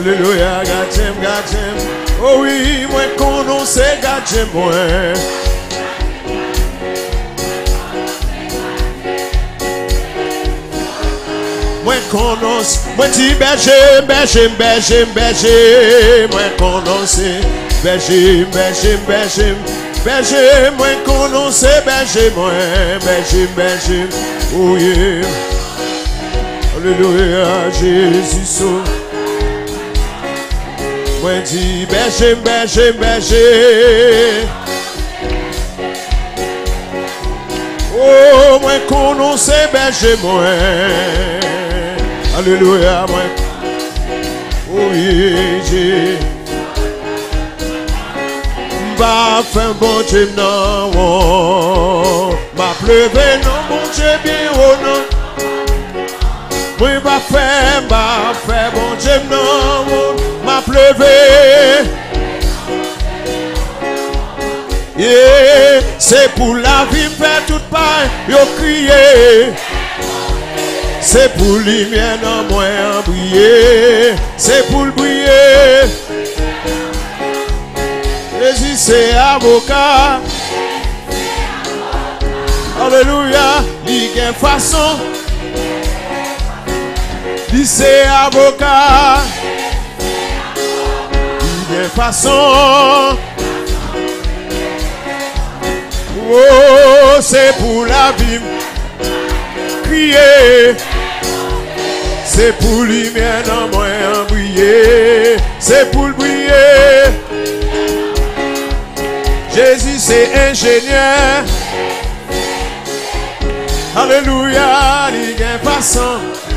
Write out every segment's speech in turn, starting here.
Alléluia, gâtem. Oh oui, moi qu'on sait gâtem moi. Moi connaisse, moi dis berger, moi connaisse, berger, moi connaisse, berger, oh yeah, alléluia, Jésus sauve. Moi dis berger, oh moi connaisse, berger, moi. Alléluia, moi. Oui, j'ai. M'a fait bon Dieu, non. M'a pleuvé, non, bon Dieu, bien, oh non. Oui, m'a fait bon Dieu, non. M'a pleuvé. Yeah, c'est pour la vie, faire toute part, yo crier. C'est pour lumière dans moi briller, c'est pour le briller. Jésus c'est avocat. Alléluia, il y a une façon. Il c'est avocat. Il y a une façon. Oh, c'est pour la vie. Crier. C'est pour lumière dans moi briller, c'est pour le briller. Jésus c'est ingénieur. Alléluia, il y a une façon.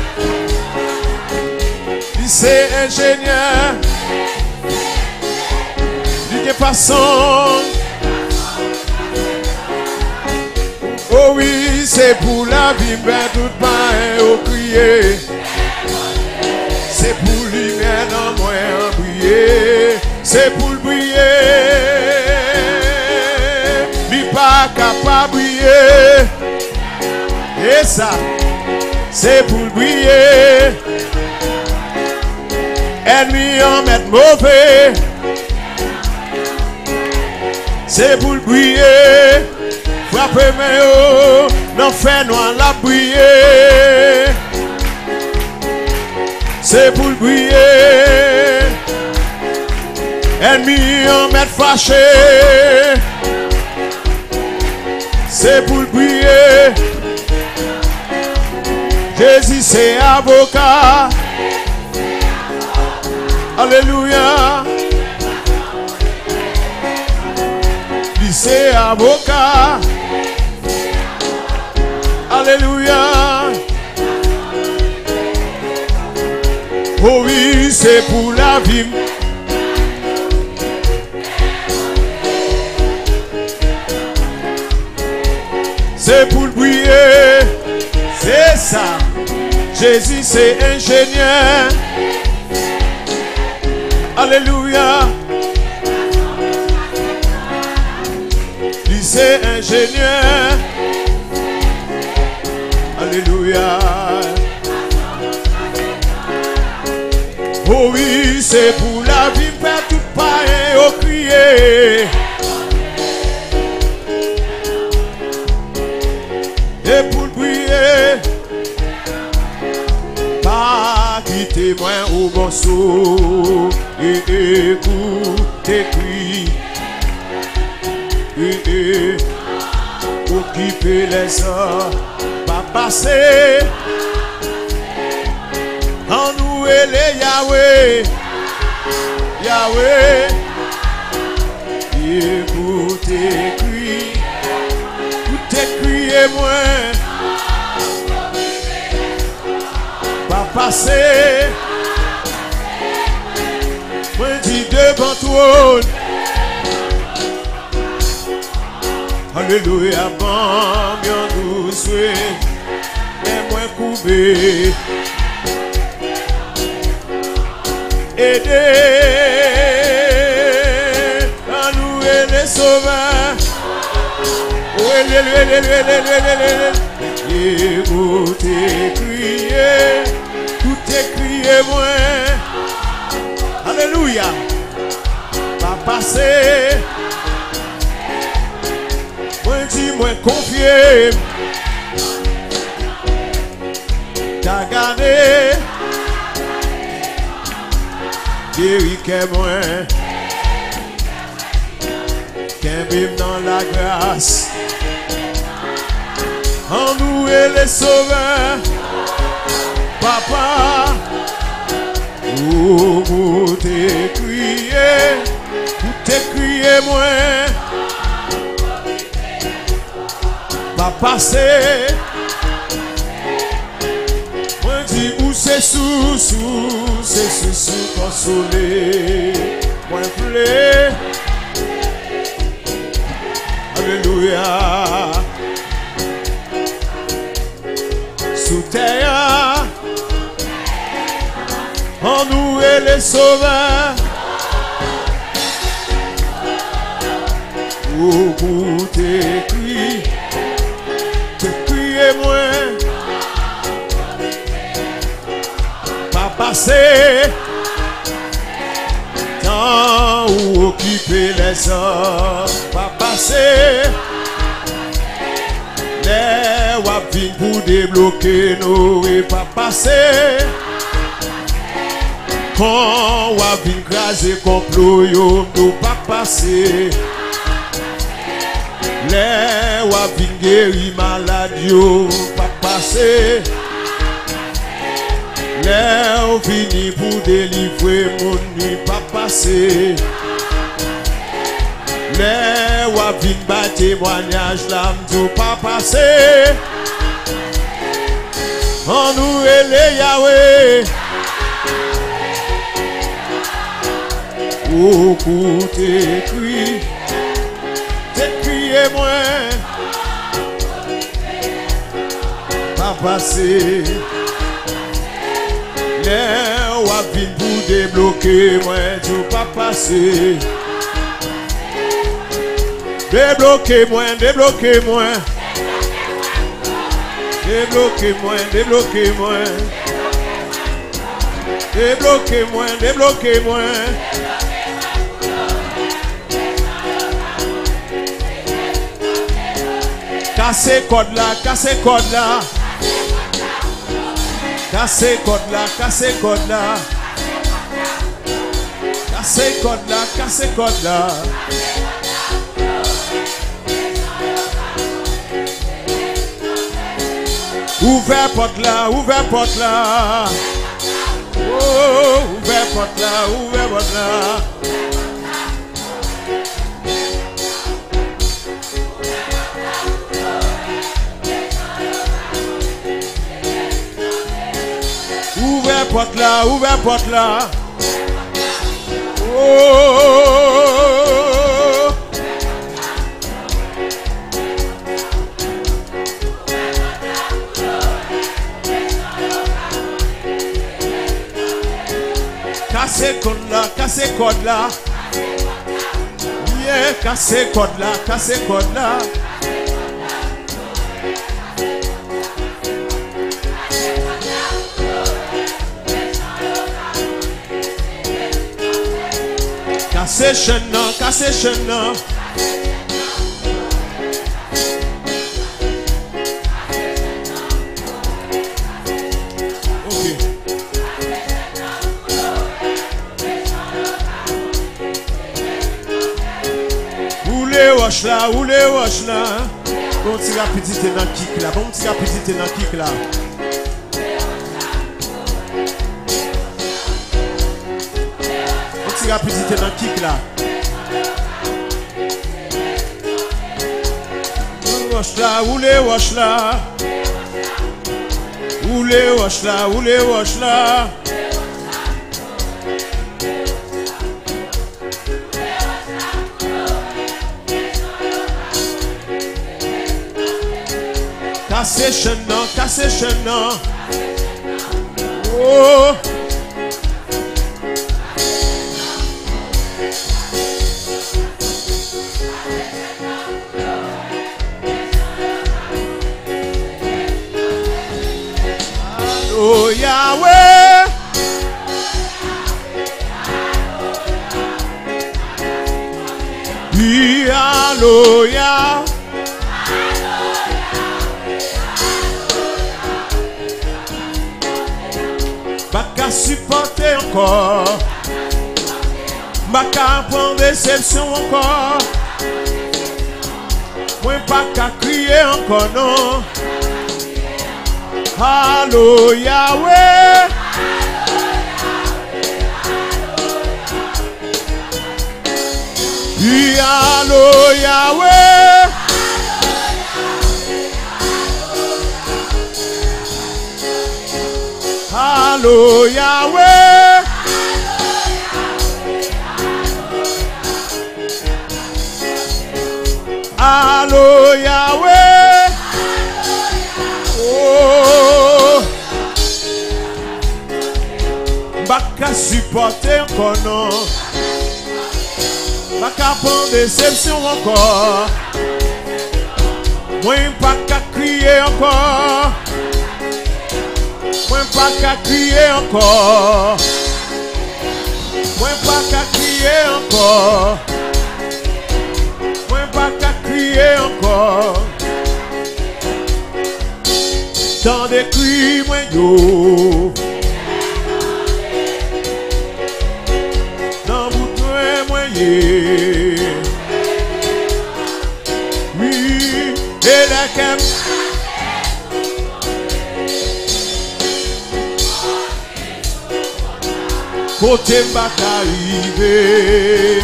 Il c'est ingénieur. Il y a une façon. Oh oui, c'est pour la vie, ben tout pain au crier. C'est pour lumière dans moi briller, c'est pour le briller. Il pas capable de briller. Et ça, c'est pour le briller. Ennemi en mettre mauvais. C'est pour le briller. Frappez-moi, oh, non fait noir la briller. C'est pour le briller. Ennemi en mettre fâché. C'est pour le briller. Jésus c'est avocat. Alléluia. Lui c'est avocat. Alléluia. Oh oui, c'est pour la vie. C'est pour le briller. C'est ça. Jésus c'est ingénieur. Alléluia. Lui c'est ingénieur. Alléluia. Oh oui, c'est pour la vie, faire tout pareil au crier. Et pour le briller, pas quitter moi au morceau. Et écoute tes cris. Et occuper les heures, pas passer. En nous et les Yahweh, Yahweh, écoutez cris, écoutez crier moi, pas passer, moi dis devant toi, alléluia, bon, bien douce, et moi coupé. Aider à nous et les sauveurs. Écoutez crier, tout est crier moi. Alléluia. Pas passer. Moi dis moi confié. T'as gardé. Guéri que moi. Qu'un vive dans la grâce. En nous et les sauveurs. Papa. Oh, pour t'écrier, moi. Pas passer. Moi dis où c'est sous, consolé. Moi plaît. Alléluia. Sous terre. En nous et les sauveurs. Oh, pour t'écrire, moi. Pas passer. Tant ou occuper les hommes. Pas passer. Les wapines pour débloquer nos et pas passer. Quand on va venir craser complot, yo nous pas passer. Les on va venir guérir malade, yo pas passer. Les on finit pour délivrer mon nuit pas passer. Les on va venir battre témoignage l'âme, nous pas passer. En nous et les Yahweh. Oh, pour t'écrire, moi. Pas passer. Les wapines pour débloquer, moi. Tu pas passer. Débloquez-moi. Débloquez-moi. Débloquez-moi. Débloquez-moi. Cassez code là. Cassez code là. Cassez code là. Ouvert porte là. Oh, ouvert porte là. Ouvert porte là. Oh. Cassez code là. Yeah, cassez code là. Cassez code là. Cassez chaîne. Ok. Où les wash là. Bon petit rapidité dans kick là. Rapidité dans kick là. Où les wash là. Cassez chaîne. Oh. Oh Yahweh, Oui, alléluia. Pas qu'à supporter encore. Pas qu'à prendre déception encore. Moi pas qu'à crier encore non. Alléluia, ouais. Oui, alléluia, ouais. Alléluia, ouais. Alléluia, ouais. Oh. Pas qu'à supporter encore non. Pas qu'à prendre déception encore. Moi pas qu'à crier encore. Moi pas qu'à crier encore. Moi pas qu'à crier encore. Moi pas qu'à crier encore. Tant de cris moi yo. Dans bouton moi yé. Oui, et la cam. Côté m'a arrivé.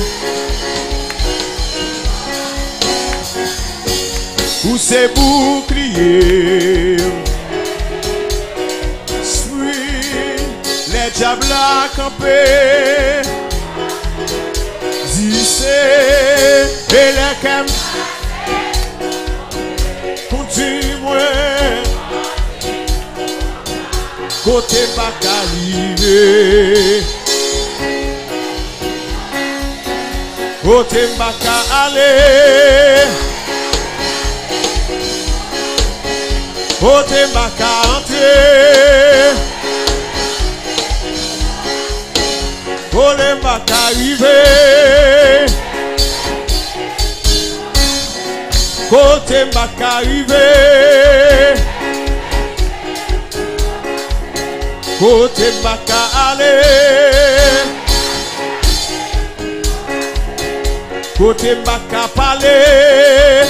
Où c'est bouclier. Oui, les diables à camper. Zissé et les cam. Continue. Côté m'a arrivé. Côté Mbaka aller, côté Mbaka entrer, côté Mbaka arriver, côté Mbaka arriver, côté Mbaka aller. Côté Mbaka parler.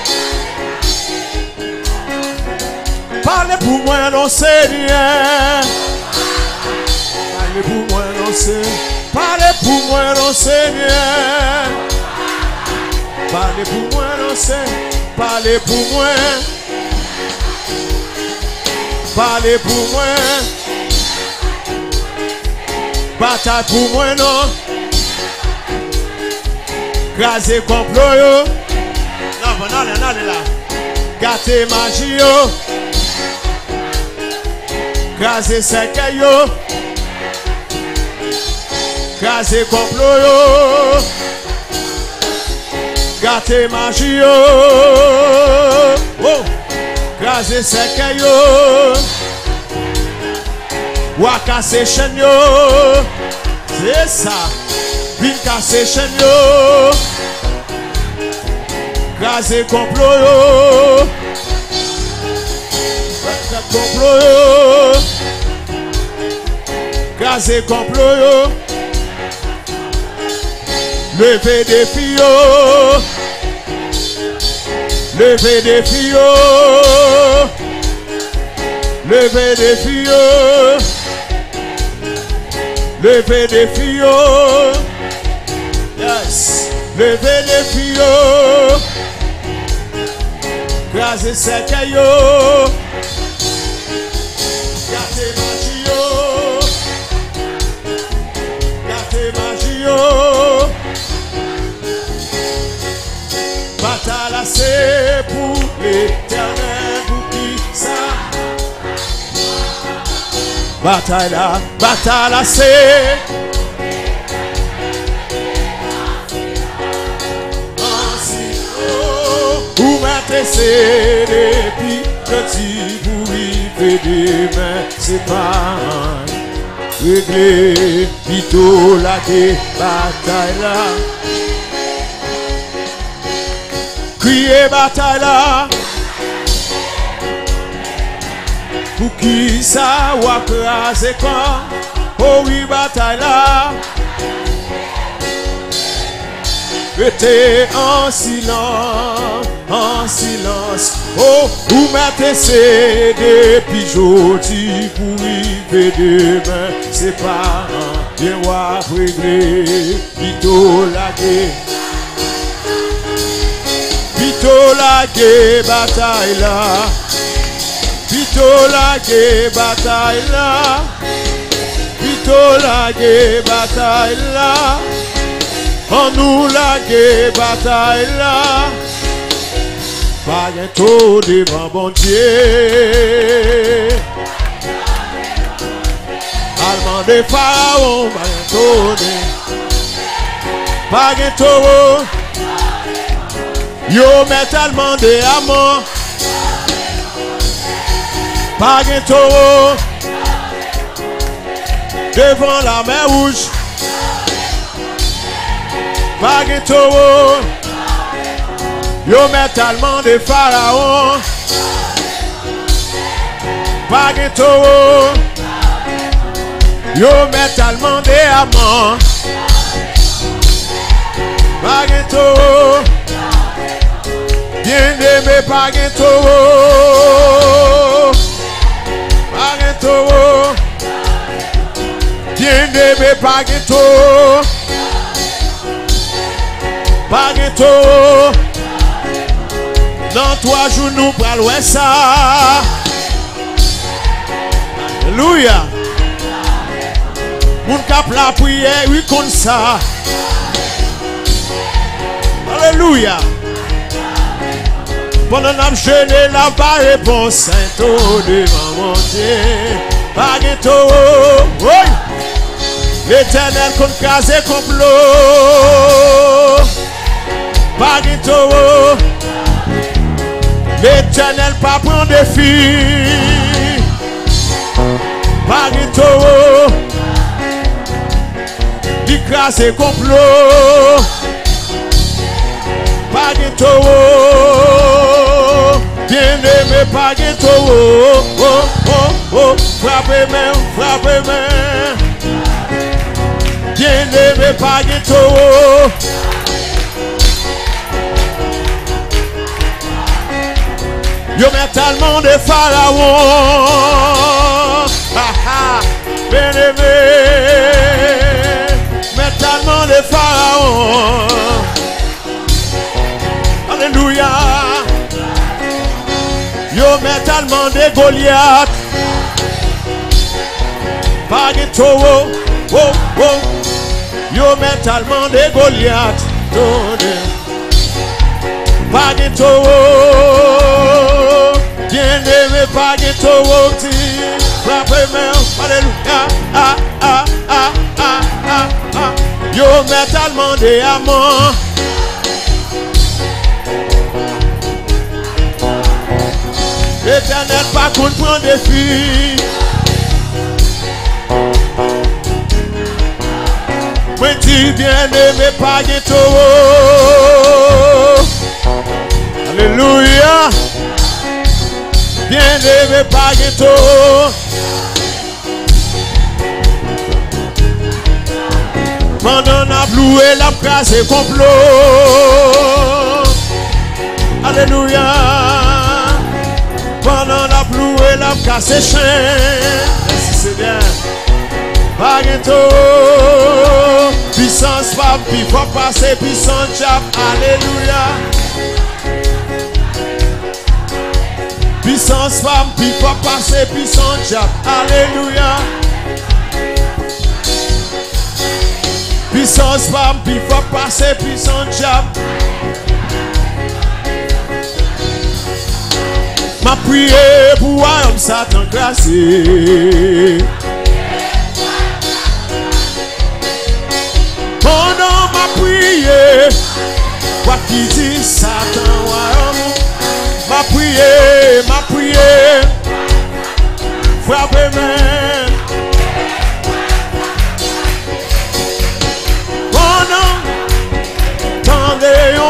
Parlez pour moi non Seigneur. Parlez pour moi non Seigneur. Parlez pour moi non Seigneur. Parlez pour moi non Seigneur. Parlez pour moi. Parlez pour moi. Bataille pour moi non. Grâce complot yo. Non, là. Gâté magie yo. Grâce secret yo. Grâce complot yo. Gâté magie yo. Oh. Grâce secret yo. Waka se chen yo. C'est ça. Vin casser chaîne yo. Grâce complot yo. Complot yo. Grâce complot yo. Levez des filles yo. Levez des filles yo. Levez des filles yo. Levez des filles yo. Yes, levez les filles, grâce sec yo, gâtez magie yo, bataille c'est pour l'éternel pour qui ça, bataille c'est. Ou m'intéresser depuis petit pour y faire des mains, c'est pas régler, plutôt la bataille là. crier bataille là. Pour qui ça va craser quand? Oh oui, bataille là. Restez en silence, en silence. Oh, vous mettez ces des pigeons pour y demain. C'est pas un bien roi réglé. Vito lagué. Vito lagué, bataille là. Vito lagué, bataille là. Vito lagué, bataille là. On nous lagué, bataille là. Pas bientôt devant bon Dieu. Allemand de Pharaon, pas bientôt de. Pas bientôt. Yo met allemand de Amon. Pas bientôt. Devant la mer rouge. Bagueto, yo met allemand de Pharaon. Bagueto, yo met allemand de Amon. Bagueto, bien aimé Bagueto. Bagueto, bien aimé Bagueto. Bagueto, dans 3 jours nous parlons ça. Alléluia. Mon cap la prière, oui, comme ça. Alléluia. Pendant que nous jeûnons, la pas réponse, Saint-O devant mon Dieu. Bagueto, oui. L'Éternel contre case et complot. Bagueto, l'Éternel pas prend défi. Bagueto, l'écrasé complot. Bagueto, bien aimé Bagueto, oh, oh, oh, frappez main, frappez main. Bien aimé Bagueto. Yo met tellement de Pharaon. Bien aimé. Met tellement de Pharaon. Alléluia. Yo met tellement de Goliath. Bagueto, oh, oh, oh. Yo met tellement de Goliath. Bagueto, bien aimé Bagueto, frappez main, alléluia, ah, ah, ah, ah, ah, ah. Yo met allemand de Amon. L'Éternel pas contre prend défi. Moi dis bien aimé Bagueto. Alléluia. Bien aimé Bagueto. Pendant la loué la case et complot. Alléluia. Pendant la loué la case et chien. Merci c'est bien. Bagueto. Puissance pas, puis faut passer, puissance chap. Alléluia. Puissance femme, puis faut passer, puissance chap. Alléluia. Puissance femme, puis faut passer, puissance chap. Ma prière pour un Satan glacé. Pendant ma prière, quoi qui dit Satan, ma prière, frappez-moi. Pendant, tendez, on va qui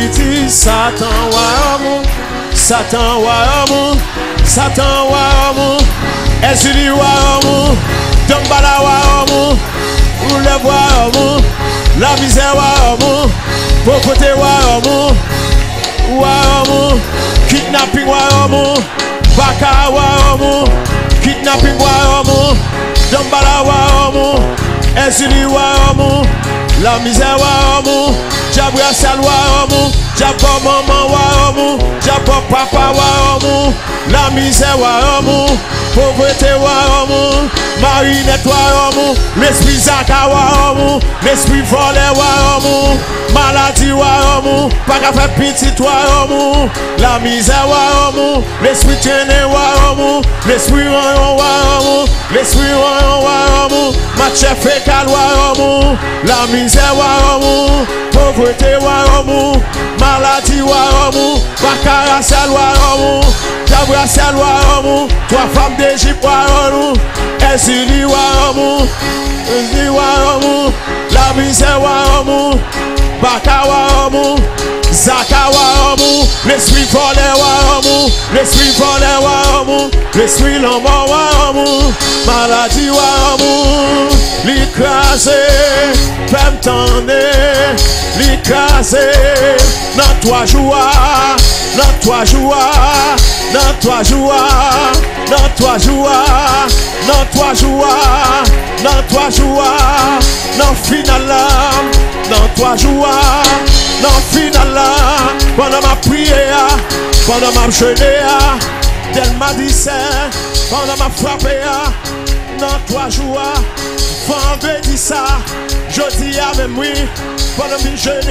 Haïti, Satan Waramou, Satan Waramou, Satan Waramou, Ezuli Waramou, Dambala Waramou, Oulève Waramou, la misère Waramou, pauvreté Waramou, Waramou, kidnapping Waramou, Baka Waramou, kidnapping Waramou, Dambala Waramou, Ezuli Waramou, la misère Waramou, Jabrasal Waramou, Jabo maman Waramou, Jabo papa Waramou, la misère Waramou, pauvreté Waramou, Marinette Waramou, l'esprit Zaka Waramou, l'esprit volé Waramou, maladie Waramou, pas qu'à faire petit Waramou, la misère Waramou, l'esprit traîné Waramou, l'esprit rayon Waramou, l'esprit rayon Waramou, match fécal Waramou, la misère Waramou, pauvreté Waramou, maladie Waramou, Bakarasal Waramou, Jabrasal Waramou, trois femmes d'Égypte Waramou, Ezili Waramou, Ezili Waramou, la misère Waramou, Baka Waramou, Zaka Waramou, l'esprit volé Waramou, l'esprit volé Waramou, l'esprit l'homme Waramou, maladie Waramou, l'écrasé, femme tendée, l'écrasé, dans toi joie, dans toi joie, dans toi joie, dans toi joie, dans toi joie, dans toi joie, dans final dans toi joie, dans final pendant ma prière, pendant ma jeûne, d'elle m'a dit ça, pendant ma frappe, dans toi joie, vendredi ça, je dis à même oui, pendant ma jeûne,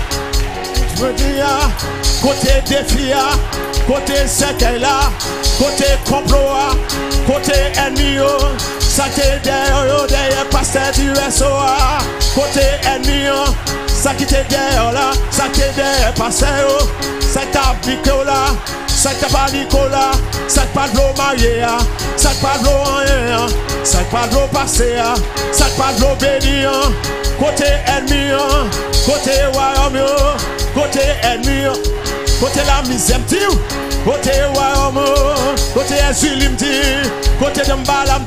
je me dis côté défi, côté secret là, côté complot, côté ennemi, ça t'est derrière pasteur du SOA, côté ennemi, ça qui t'est derrière là, ça t'est derrière pasteur, ça t'a piqué là, ça t'a pas Nicolas, ça t'a pas de l'eau mariée, ça t'a pas de l'eau rien, ça t'a pas de l'eau passée, ça t'a pas de l'eau bénie, côté ennemi, côté royaume, côté ennemi, côté la misère, côté royaume, côté Ezuli, côté Dambala,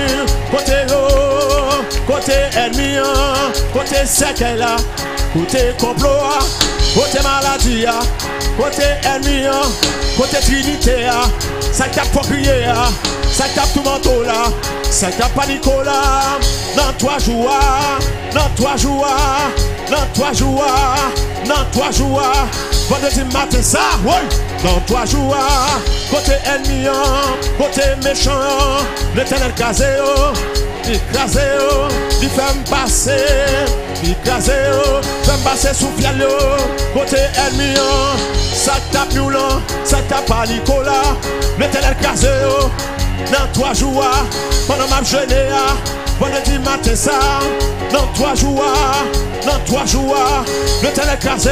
côté ennemi, côté secret là, côté complot, côté maladie, côté ennemi, côté trinité, ça tape pour crier, ça tape tout manteau là, ça tape pas Nicolas, dans toi joie, dans toi joie, dans toi joie, dans toi joie, vendredi matin ça, oui, dans toi joie, côté ennemi, côté méchant, l'éternel casé, écrasé, il fait me passer, écrasé, fait me passer sous fiel, côté ennemi, ça tape nous là, ça tape pas Nicolas, l'éternel casé, dans toi joie, pendant ma jeûne, vendredi matin ça, dans toi joie, dans toi joie, l'éternel casé,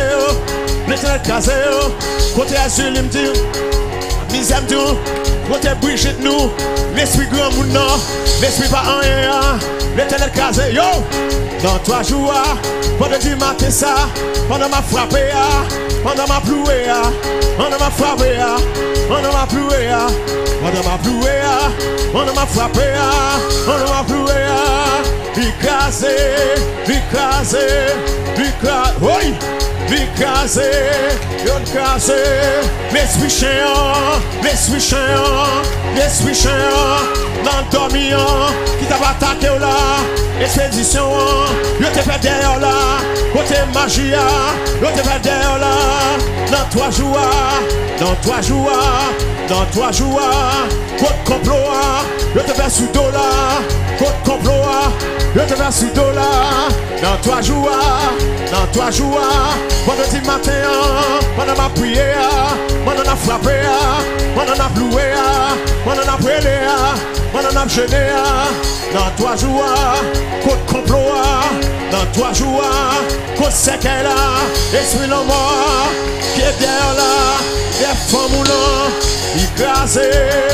côté Ezuli me dit, misère me dit, côté Brigitte nous, l'esprit grand monde non, l'esprit pas en rien, l'éternel casé, yo, dans toi joie, vendredi matin ça, pendant ma frappe, pendant ma plouée, pendant ma frappe, pendant ma plouée, pendant ma plouée, pendant ma frappe, pendant ma plouée, écrasé, écrasé, écrasé, oui. L'écrasé, l'écrasé, l'esprit chiant, l'esprit chiant, l'esprit chiant, l'endormant, qui t'a attaqué là, expédition, je te fais derrière là, côté magie, je te fais derrière là, dans toi joie, dans toi joie, dans toi joie, côté complot, je te fais sous dos là, côté complot, je te fais sous dos là, dans toi joie, dans toi joie, vendredi matin, pendant ma prière, pendant ma frappe, pendant ma plouée, pendant ma prière, pendant ma jeûne, dans toi joie, côté complot, dans toi joie, côté secret là, esprit l'homme qui est derrière là, des femmes moulants, écrasé,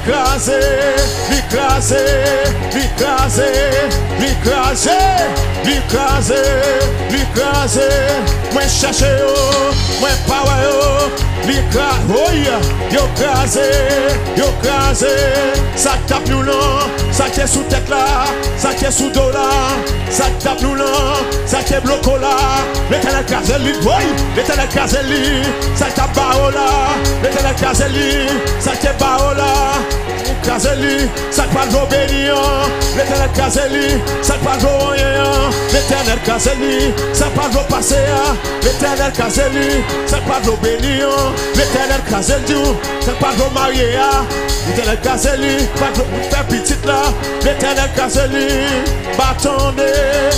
l'écraser, l'écraser, l'écraser, l'écraser, l'écraser, l'écraser. Moi chercher yo, moi power yo, l'écraser, oh yeah, yo crasé, ça tape nous là, ça qui est sous tête là, ça qui est sous dos là, ça tape nous là, ça qui est bloqué là, l'éternel crasé lui, oui, l'éternel crasé lui, ça tape barreau là, l'éternel crasé lui, ça qui est barreau là. Crasé-lui, ça ne parle pas béni, l'éternel crasé-lui, ça ne parle pas rien, l'éternel crasé-lui, ça ne parle pas passé, l'éternel crasé-lui, ça ne parle pas béni, l'éternel crasé-lui, ça ne parle pas marié, l'éternel crasé-lui, pas de faire petite là, l'éternel crasé-lui, battendez,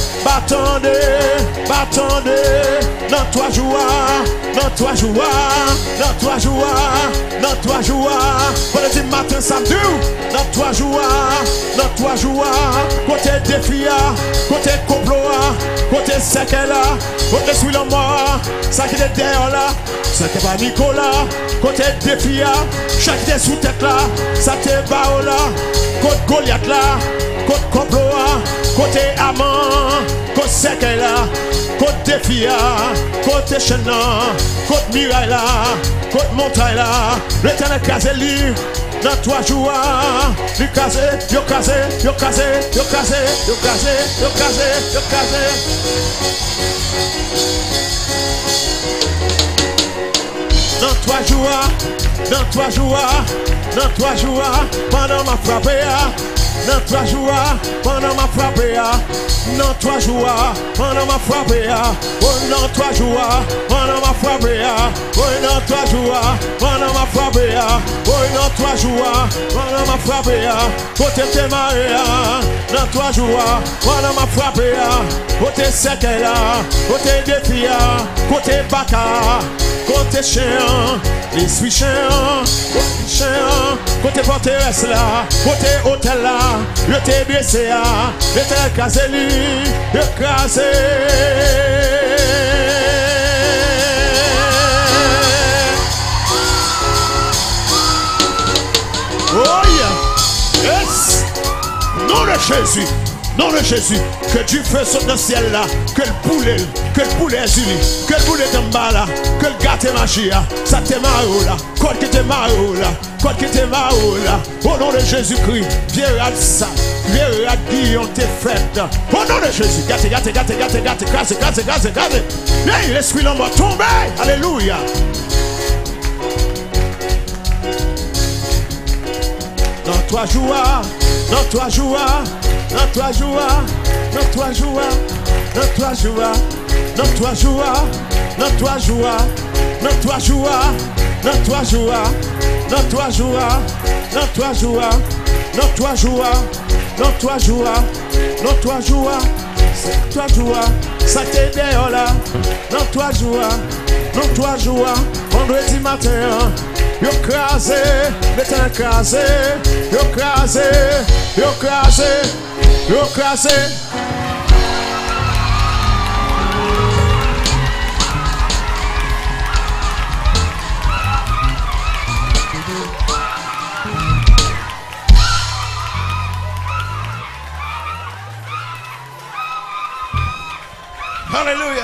dans toi joie, dans toi joie, pour le dimanche matin samedi, dans toi joie, côté défi, côté complot, côté séquelle, côté suivre la mort, ça qui est derrière là, ça qui est pas Nicolas, côté défi, chaque des sous tête là, ça t'est bas là, côté Goliath là, côté complot, côté amant, côté séquelle là, côté défi, côté chaîne, côté miraille là, côté montagne là, l'éternel crasé lui. Dans toi joie, yo crasé. Dans toi joie, pendant ma frappé. Dans toi joie, pendant ma frappé. Dans toi joie, pendant ma frappé. Oh, dans toi joie, pendant ma frappé. Oh, dans toi joie, pendant ma frappé. Oh, dans toi joie, pendant ma frappé. Côté tes marées, dans toi joie, pendant ma frappé. Côté séquelle, côté défi, côté baka, côté chien, l'esprit chien, côté forteresse là, côté hôtel là, je t'ai blessé, je t'ai cassé lui, je cassé. Oh yeah, yes, nom de Jésus. Nom de Jésus, que Dieu fasse sauter dans le ciel là, que le poulet azuli, que le poulet tombe là, que le gâte marché là, ça te marre là, côte qui te marre là, au nom de Jésus-Christ, viens à ça, viens à Guillaume t'es fait, au nom de Jésus, gâte, casse, hey, l'esprit l'homme va tomber, alléluia. Dans toi joie, dans toi joie. Dans toi joie, dans toi joie, dans toi joie, dans toi joie, dans toi joie, dans toi joie, dans toi joie, dans toi joie, dans toi joie, dans toi joie, dans toi joie, dans toi joie, c'est toi joie, ça t'est derrière là, dans toi joie, vendredi matin. Yo crasé, l'éternel crasé, yo crasé. Hallelujah.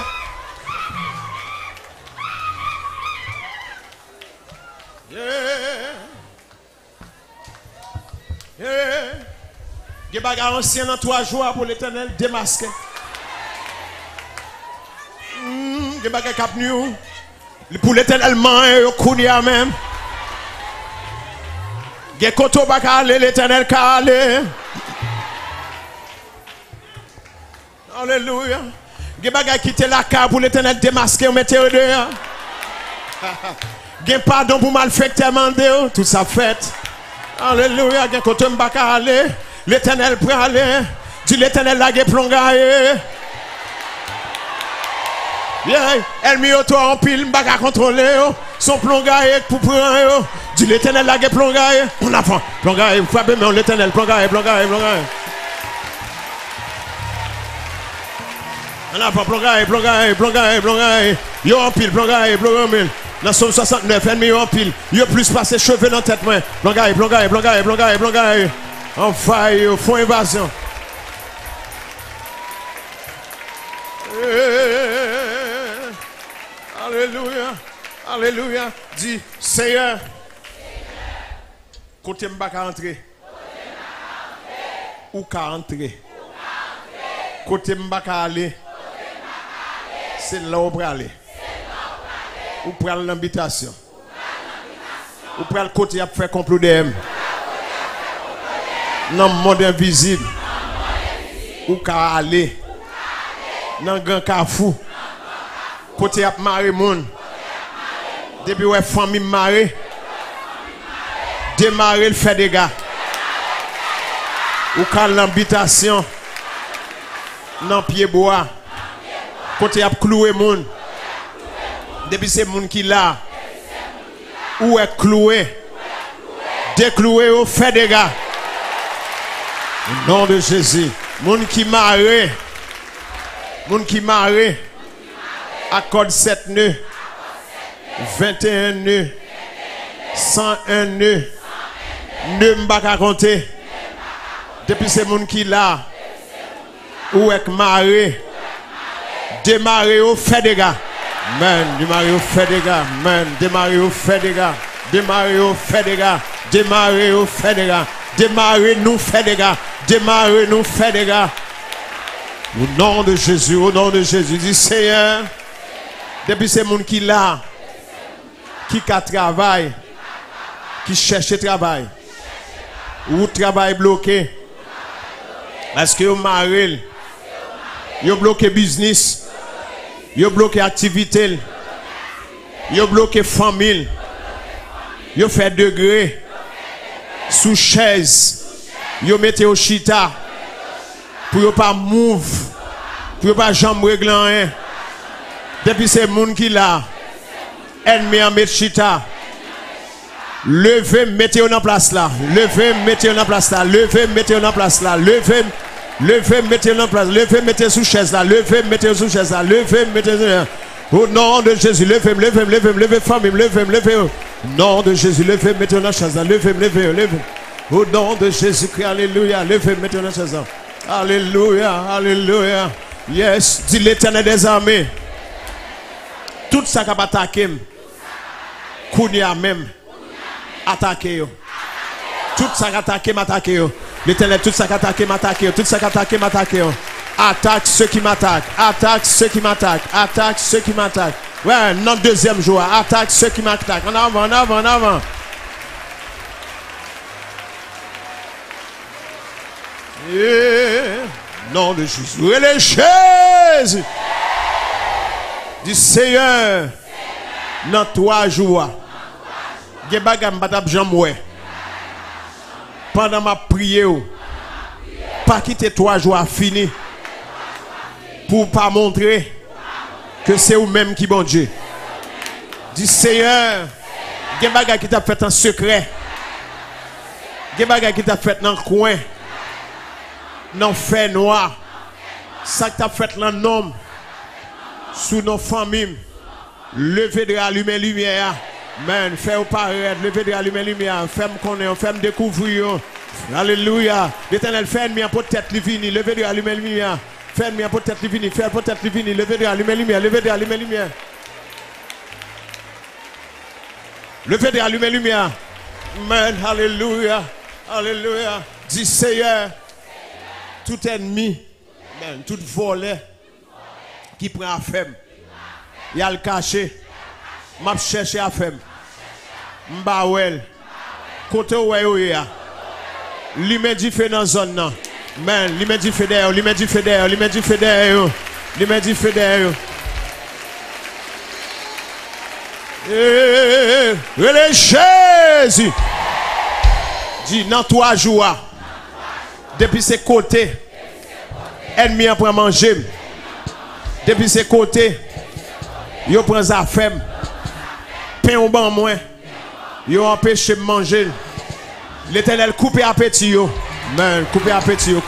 Il y a des bagages anciens dans toi joie pour l'éternel démasqué. Il y a des bagages cap new pour l'éternel main au kounia même. Il y a des koto bakale l'éternel kale. Alléluia. Il y a des bagages qui te la carte pour l'éternel démasqué au métier dehors. Il y a pardon pour malfecter mandé tout ça fait. Alléluia. Il y a koto bakale. L'éternel prend aller, dit l'éternel la gué plongaye. Yeah, elle mis toi en pile, m'baka contrôler, son plongaye pour prendre, dit l'éternel la gué plongaye. On apprend, plongaye, frappez mais l'éternel, plongaye. On apprend, plongaye. Yo en pile, plongaye. Dans Somme 69, ennemi en pile. Yo plus passé cheveux dans la tête. Blangaille. En faille, font invasion. Alléluia. Alléluia. Dis, Seigneur. Côté m'baka entrer. Ou ka entrer. Côté m'baka aller. C'est là où aller. Ou prendre l'invitation. Ou prendre le côté à faire complot d'eux. Dans le monde invisible. Ou ka aller. Dans le grand carrefour. Côté à marrer monde. Depuis ouais famille marrer. Démarrer le fait des gars. Ou ka l'habitation. Dans pied bois. Côté à clouer monde. Depuis c'est monde qui là. Ou est cloué. Décloué au fait des gars. Au nom de Jésus. Monde qui marre. Monde qui marre. Accorde 7 nœuds. 21 nœuds. 101 nœuds. Ne m'baka compter. Depuis c'est monde qui là. Ou est marre. Démarrer au fait des gars. Amen. Démarrer au fait des gars. Amen. Démarrer au fait des gars. Démarrer au fait des gars. Démarrer au fait des gars. Démarrer nous fait des gars. Démarrer nous fait des gars. Au nom de Jésus. Au nom de Jésus. Dis Seigneur. Depuis ces gens qui là. Qui travaille. Qui cherche travail. Ou travail bloqué. Parce que vous marrez. Vous bloquez business. Vous bloquez activité. Vous bloquez famille. Vous faites degré. Sous chaise. Vous mettez au chita. Pour ne pas move. Pour ne pas jamais régler rien. Depuis ces gens qui là. Ennemi en met chita. Levez, mettez-vous en place là. Levez, mettez-vous en place là. Levez, mettez-vous en place là. Levez, mettez-vous en place. Levez, mettez sous chaise là. Levez, mettez sous chaise là. Levez, mettez. Au nom de Jésus, levez, famille, levez. Au nom de Jésus, levez, mettez dans la chaise là. Levez. Au nom de Jésus-Christ, alléluia. Levez, mettez dans la chaise là. Alléluia. Yes, dit l'Éternel des armées. Tout ça qui va attaquer, Kounia même. Attaquez yo. Tout ça qui attaque m'attaque yo. L'Éternel tout ça qui attaque m'attaque yo. Tout ça qui attaque m'attaque yo. Attaque ceux qui m'attaquent. Attaque ceux qui m'attaquent. Attaque ceux qui m'attaquent. Ouais, notre deuxième jour. Attaque ceux qui m'attaquent. En avant. Nom de Jésus. Les Jésus. Du Seigneur. Dans 3 jours. Pendant ma prière, pas quitter 3 jours à fini pour pas montrer que c'est vous-même qui bon Dieu. Dis Seigneur, il y a des choses qui t'a fait en secret. Il y a des choses qui t'a fait dans le coin, dans le fait noir. Ça qui t'a fait dans le nom, sous nos familles. Levez de allumer lumière. Man, fais-vous paraître, levez de allumer lumière, fais-moi connaître, fais-moi découvrir. Alléluia. L'Éternel fait une pour tête divine, levez de allumer lumière. Fais une pour tête divine, fais pour tête divine, levez de allumer lumière, levez de allumer lumière. Levez de allumer lumière. Man, alléluia. Dis Seigneur, tout ennemi, man, tout volet qui prend à femme, il a le caché. M'a cherché à faire. M'bawel. Côté où est ya. Li me di fait dans zone nan. Man, li me di fait derrière, li me di fait derrière. Les Jésus. Dis dans 3 jours. Depuis ses côtés. Ennemi a pris manger. Depuis ses côtés. Yo prend sa femme. Pain au banc moins. Yo empêché de manger. L'Éternel coupe appétit yo. Man, coupe appétit yo.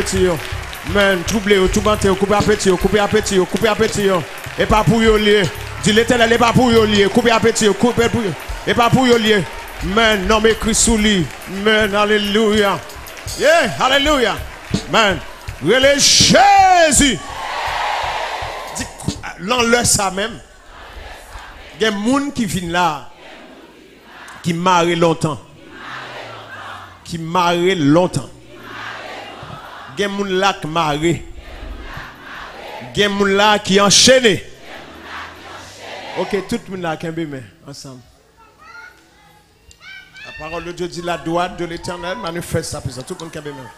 Man, troublé yo, tout banté yo, coupe appétit yo. Et pas pour yo lié. Dis l'Éternel n'est pas pour y lier. Coupez appétit, coupez pour y. Et pas pour y lier. Man, non mais Christ sous lui. Man, alléluia. Yeah, alléluia. Man, relais Jésus. Dis, l'enlève ça même. Il y a des gens qui viennent là. Qui marrent longtemps. Qui marrent longtemps. Il y a des gens là qui marrent. Il y a des gens là qui enchaînent. Ok, tout le monde là qui est ensemble. La parole de Dieu dit la droite de l'Éternel manifeste sa puissance. Tout le monde qui est bien.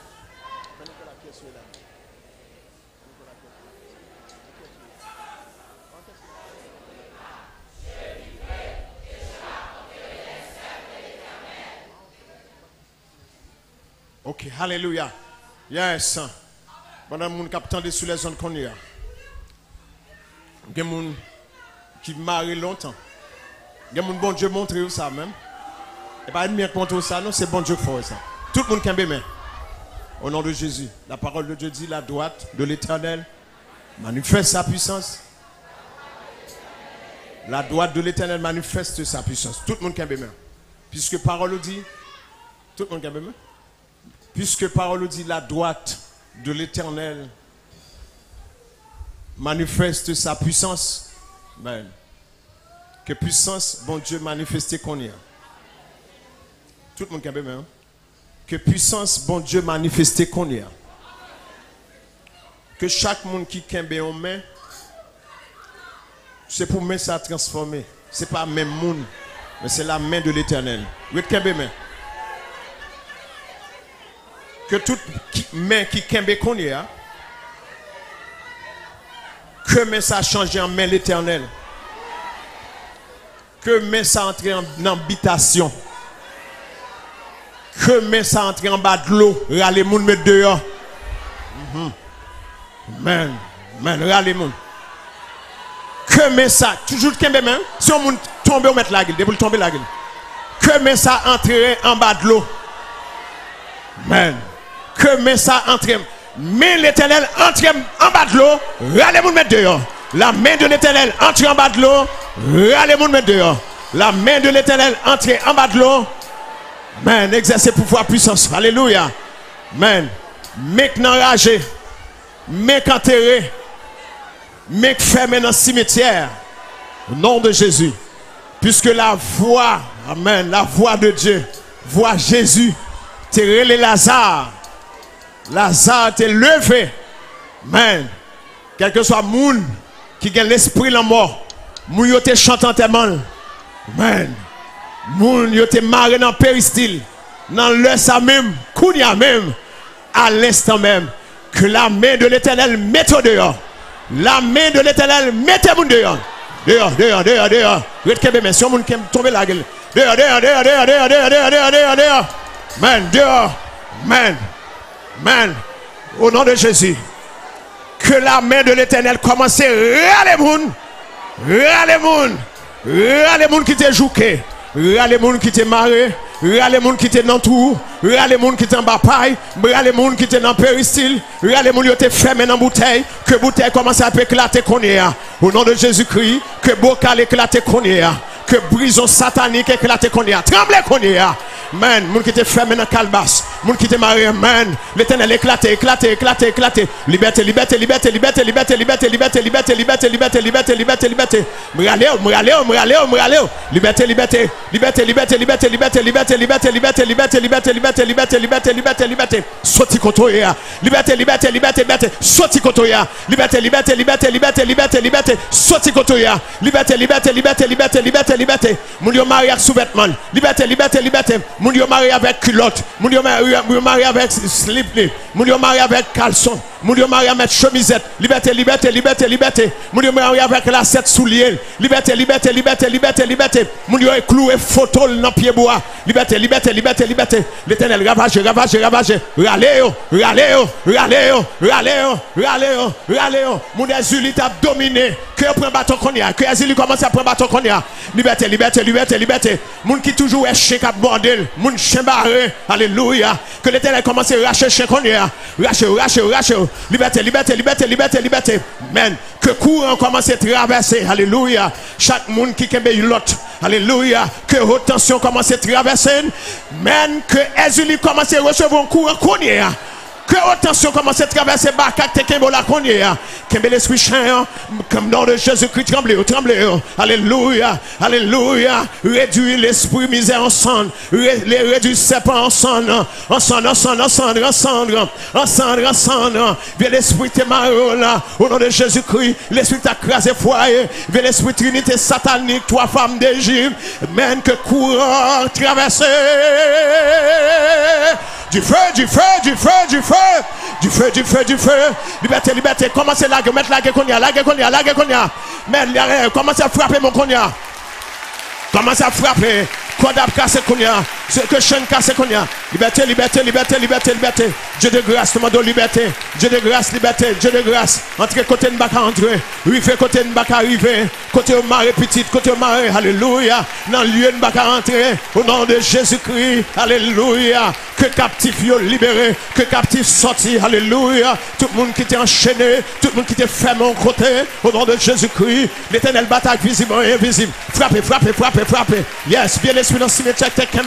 Ok, alléluia. Yes. Pendant que mon capitaine est sur les zones qu'on y a. Il y a des gens qui marient longtemps. Il y a des gens bon Dieu montre ça même. Et pas ennemi qui montre ça, non, c'est bon Dieu qui fait ça. Tout le monde qui a bien. Au nom de Jésus, la parole de Dieu dit la droite de l'Éternel manifeste sa puissance. La droite de l'Éternel manifeste sa puissance. Tout le monde qui a bien. Puisque parole dit, tout le monde qui a bien. Puisque parole dit la droite de l'Éternel manifeste sa puissance. Ben, que puissance, bon Dieu, manifesté qu'on y a. Tout le monde qui a bien. Que puissance, bon Dieu, manifesté qu'on y a. Que chaque monde qui a bien en main, c'est pour mettre ça transformer. Ce n'est pas le même monde, mais c'est la main de l'Éternel. Oui, qui a bien. Que toute main qui kembe qu'on y a, que main ça change en main l'Éternel. Que main ça entre en habitation. Que main ça entre en bas de l'eau. Râle moun mettre dehors. Amen. Amen. Râle moun. Que main ça, toujours kembe main. Si on tombe, on met la gueule. Debout tomber la gueule. Que main ça entre en bas de l'eau. Amen. Que mais ça entre, mais l'Éternel entre en bas de l'eau, râlez-vous mettre dehors. La main de l'Éternel entre en bas de l'eau, râlez-vous mettre dehors. La main de l'Éternel entre en bas de l'eau. Amen. Exercez pouvoir puissance. Alléluia. Amen. Mec n'enragé, mec enterré, mec fermé dans le cimetière. Au nom de Jésus. Puisque la voix, amen, la voix de Dieu, voix Jésus, t'es relé Lazare. Lazare t'est levé. Amen. Quel que soit le monde qui a l'esprit de la mort, moun yo te chantant tellement. Amen. Moun yo te marré dans péristyle, dans le ça même, kounya même, à l'instant même, que la main de l'Éternel mette au dehors. La main de l'Éternel mette moun dehors. Dehors, dehors, dehors, dehors. Retkebe men, si on moun qui tombe la gueule. Dehors, dehors, dehors, dehors, dehors, dehors, dehors, dehors, dehors, dehors. Amen, dehors. Amen. Amen. Au nom de Jésus. Que la main de l'Éternel commence à râler moun. Râler moun. Râler moun qui te joué. Râler moun qui te marré. Râler moun qui te dans tout. Râler moun qui te en bataille. Râler moun qui te dans péristyle. Râler moun qui te fermé dans bouteille. Que bouteille commence à éclater qu'on est. Au nom de Jésus-Christ. Que bocal éclate qu'on est. Que brison satanique éclate qu'on est. Tremble qu'on est. Man, moun qui te fermé dans calebasse, moun qui te marié, man, l'Éternel éclate, éclate, éclate, éclate. Liberté, liberté, liberté, liberté, liberté, liberté, liberté, liberté, liberté, liberté, liberté, liberté, liberté. M'raleo, m'raleo, m'raleo, m'raleo. Liberté, liberté, liberté, liberté, liberté, liberté, liberté, liberté, liberté, liberté, liberté, liberté, liberté, liberté, liberté, liberté. Soti kotoya. Liberté, liberté, liberté, liberté. Soti kotoya. Liberté, liberté, liberté, liberté, liberté, liberté. Soti kotoya. Liberté, liberté, liberté, liberté, liberté, liberté. Moun yo marié avec sous-vêtement. Liberté, liberté, liberté. Moun yo marié avec culotte, moun yo marié avec slip, moun yo marié avec caleçon, moun yo marié avec chemisette. Liberté, liberté, liberté, liberté. Moun yo marié avec la 7 souliers. Liberté, liberté, liberté, liberté, liberté. liberté. Mon Dieu est cloué photo dans pied bois. Liberté, liberté, liberté, liberté. L'Éternel ravage, ravage, ravage. Raleo, raleo, raleo, raleo, raleo, raleo. Mon Jésus t'a dominé. Que prend bâton qu'on y a. Que Jésus commence à prendre bâton qu'on y a. Liberté, liberté, liberté, liberté. Mon qui toujours est chien cap bordel. Mon chien barré. Alléluia. Que l'Éternel commence à racher chien qu'on y a. Racher, racher, racher. Liberté, liberté, liberté, liberté, liberté. Amen. Que courant commence à traverser. Alléluia. Chaque monde qui kembe l'autre. Alléluia. Que haute tension commence à traverser. Amen. Que Jésus commence à recevoir un courant qu'on y a. Que haute tension commence à traverser Bakak te kembe la qu'on y a. Kembe l'esprit chien. Comme dans le Jésus-Christ tremblez, tremblez. Alléluia. Alléluia. Réduire l'esprit misère ensemble. Réduire serpent ensemble. Ensemble, ensemble, ensemble, ensemble. Ensemble, ensemble. Viens l'esprit te marre là. Au nom de Jésus-Christ. L'esprit t'a crasé foyer. Viens l'esprit trinité satanique. Trois femmes d'Égypte. Mène que courant traverser. Du feu, du feu, du feu, du feu. Du feu, du feu, du feu. Liberté, liberté. Commencez là, mettre la guerre qu'on y a, la guerre qu'on y a, la guerre qu'on y a. Mais commencez à frapper mon qu'on y a. Commencez à frapper. Kodab cassé qu'on y a. C'est que chaîne cassé qu'on y a. Liberté, liberté, liberté, liberté, liberté. Dieu de grâce, demande liberté. Dieu de grâce, liberté. Dieu de grâce. Entrez côté de Baka, entrez. Rive côté de Baka, rive. Côté au marée petite, côté au marée. Alléluia. Dans le lieu de Baka, entrez. Au nom de Jésus-Christ. Alléluia. Que captif yo libéré. Que captif sorti. Alléluia. Tout le monde qui était enchaîné. Tout le monde qui était fermé en côté. Au nom de Jésus-Christ. L'éternel bataille visible et invisible. Frappez, frappez, frappez, frappez. Yes, bien l'esprit dans le cimetière.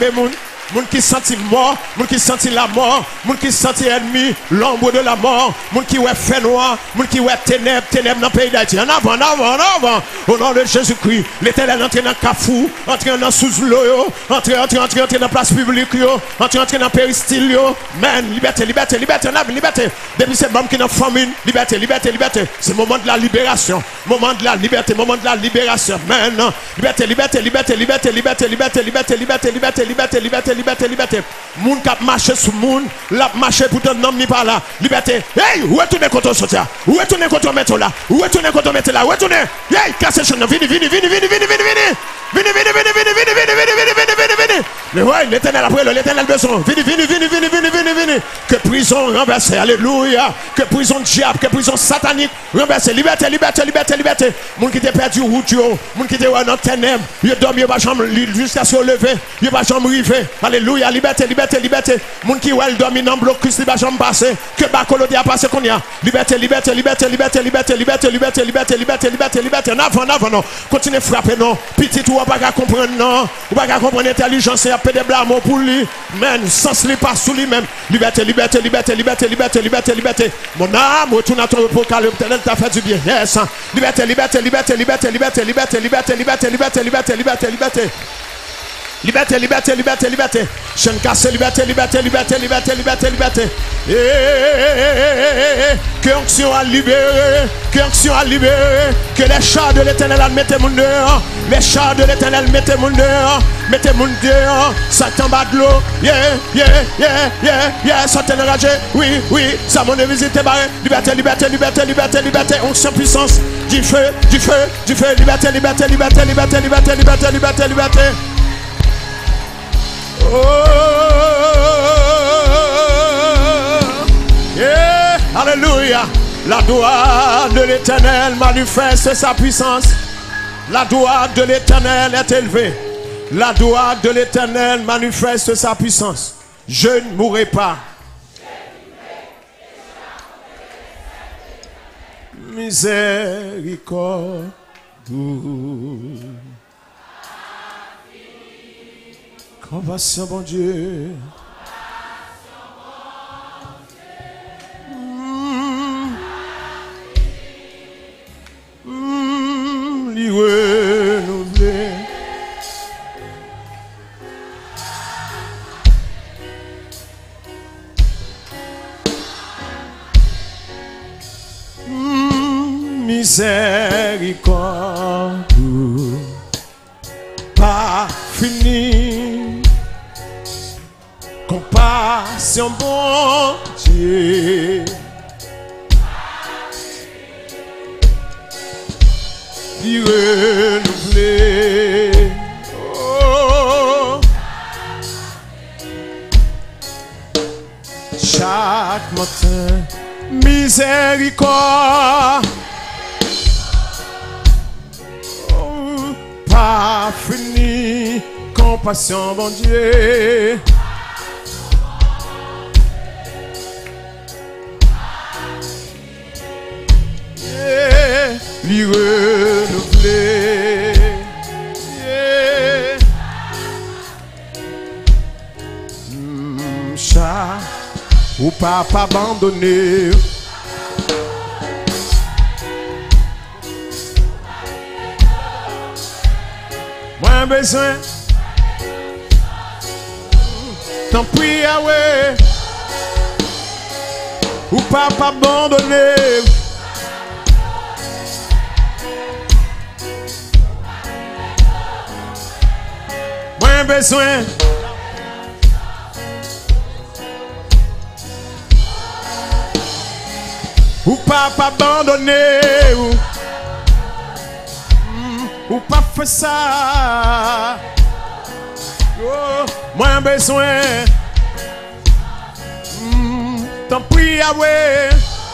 Moun qui sentit mort, moun qui sentit la mort, moun qui sentit ennemi, l'ombre de la mort, moun qui ouais fait noir, moun qui ouais ténèbres, ténèbres dans le pays d'Haïti. En avant, en avant, en avant. Au nom de Jésus-Christ, l'Éternel entre dans le Kafou, entre dans sous l'eau, entre dans la place publique, entre dans le péristyle. Man, liberté, liberté, liberté, liberté. Depuis cette bombe qui est dans la famine, liberté, liberté, liberté. C'est le moment de la libération, moment de la liberté, moment de la libération. Man, liberté, liberté, liberté, liberté, liberté, liberté, liberté, liberté, liberté, liberté, liberté. Liberté, liberté. Moun kap marché sous moun, la marché pour ton nom ni pas là. Liberté. Hey, où est-ce que tu es sortir? Où est-ce que tu es mettre là? Où est-ce que tu es mettre là? Où est-ce que tu es? Hey, casse le vini, vini, vini, vini, vini, vini, vini. Vini, vini, vini, vini, vini, vini, vini, vini, vini, vini. Mais ouais, l'Éternel après, l'Éternel besoin. Vini, vini, vini, vini, vini, vini, vini. Que prison renversée, alléluia. Que prison diable, que prison satanique renversée. Liberté, liberté, liberté, liberté. Moun qui t'a perdu route, moun qui t'a dans les ténèbres, il dormi, il va jamais jusqu'à se lever, il va jamais arriver. Alléluia, liberté, liberté, liberté. Moun qui ouais dormi dans blocus, il va jamais passer. Que Bakolo a passé qu'on y a. Liberté, liberté, liberté, liberté, liberté, liberté, liberté, liberté, liberté, liberté, liberté. En avant, en avant, non. Continuez à frapper, non. Petit ou pas qu'à comprendre, non. Ou pas qu'à comprendre l'intelligence et à pédé blâme pour lui. Men, sans lui pas sous lui-même. Liberté, liberté, liberté, liberté, liberté, liberté, liberté. Mon âme, retourne à ton repos car l'Éternel t'a fait du bien. Yes. Liberté, liberté, liberté, liberté, liberté, liberté, liberté, liberté, liberté, liberté, liberté, liberté. Liberté, liberté, liberté, liberté. Chaîne cassée, liberté, liberté, liberté, liberté, liberté, liberté. Que onction à libérer, que onction à libérer. Que les chars de l'Éternel mettez mon dehors. Les chars de l'Éternel mettez mon dehors. Mettez mon dehors. Satan bat de l'eau. Yeah, yeah, yeah, yeah, yeah. Satan enragé. Oui, oui. Ça mon visite barré. Liberté, liberté, liberté, liberté, liberté. Onction puissance. Du feu, du feu, du feu. Liberté, liberté, liberté, liberté, liberté, liberté, liberté, liberté. Oh, yeah, alléluia. La gloire de l'Éternel manifeste sa puissance. La gloire de l'Éternel est élevée. La gloire de l'Éternel manifeste sa puissance. Je ne mourrai pas. Miséricorde. Compassion, bon Dieu. Lui renouveler. Miséricorde. Pas fini. Compassion, bon Dieu. Lui renouveler. miséricorde. Oh, pas fini, compassion, bon Dieu. Yeah, lui renouveler. Yeah. Chat, ou pas abandonner. Moins besoin. T'en prie, ouais. Ou pas abandonner. Moins besoin. Ou pas abandonner. Ou pas faire ça. Oh, moins besoin. T'en prie, ouais.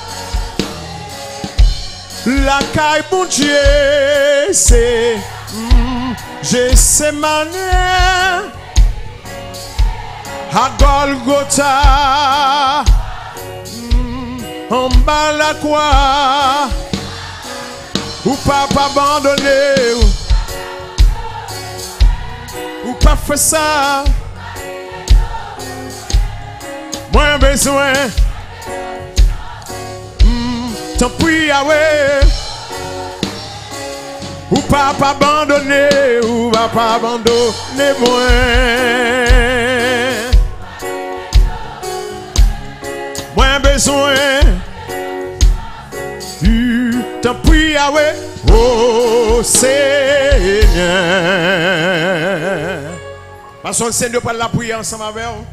La caille, bon Dieu, c'est j'ai ces manières à Golgotha, en bas la croix, ou pas abandonner, ou pas faire ça, moins besoin. T'en prie, ouais. Ou pas abandonner, ou pas abandonner moi. Moins besoin. Tu t'en prie, ouais. Oh Seigneur. Parce que le Seigneur prend la prière ensemble avec vous.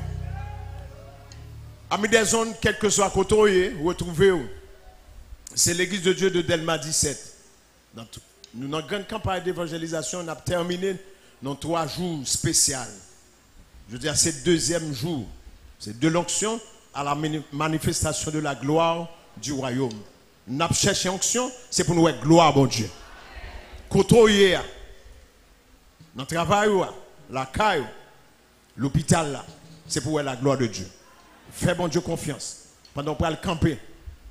Amis des zones, quel que soit côté, retrouvez-vous. C'est l'église de Dieu de Delma 17. Nous, dans une grande campagne d'évangélisation, on a terminé dans 3 jours spéciaux. Je veux dire, c'est le deuxième jour. C'est de l'onction à la manifestation de la gloire du royaume. Nous avons cherché l'onction, c'est pour nous être gloire, bon Dieu. Côté, dans le travail, la caille, l'hôpital, c'est pour la gloire de Dieu. Fais bon Dieu confiance. Pendant qu'on va le camper.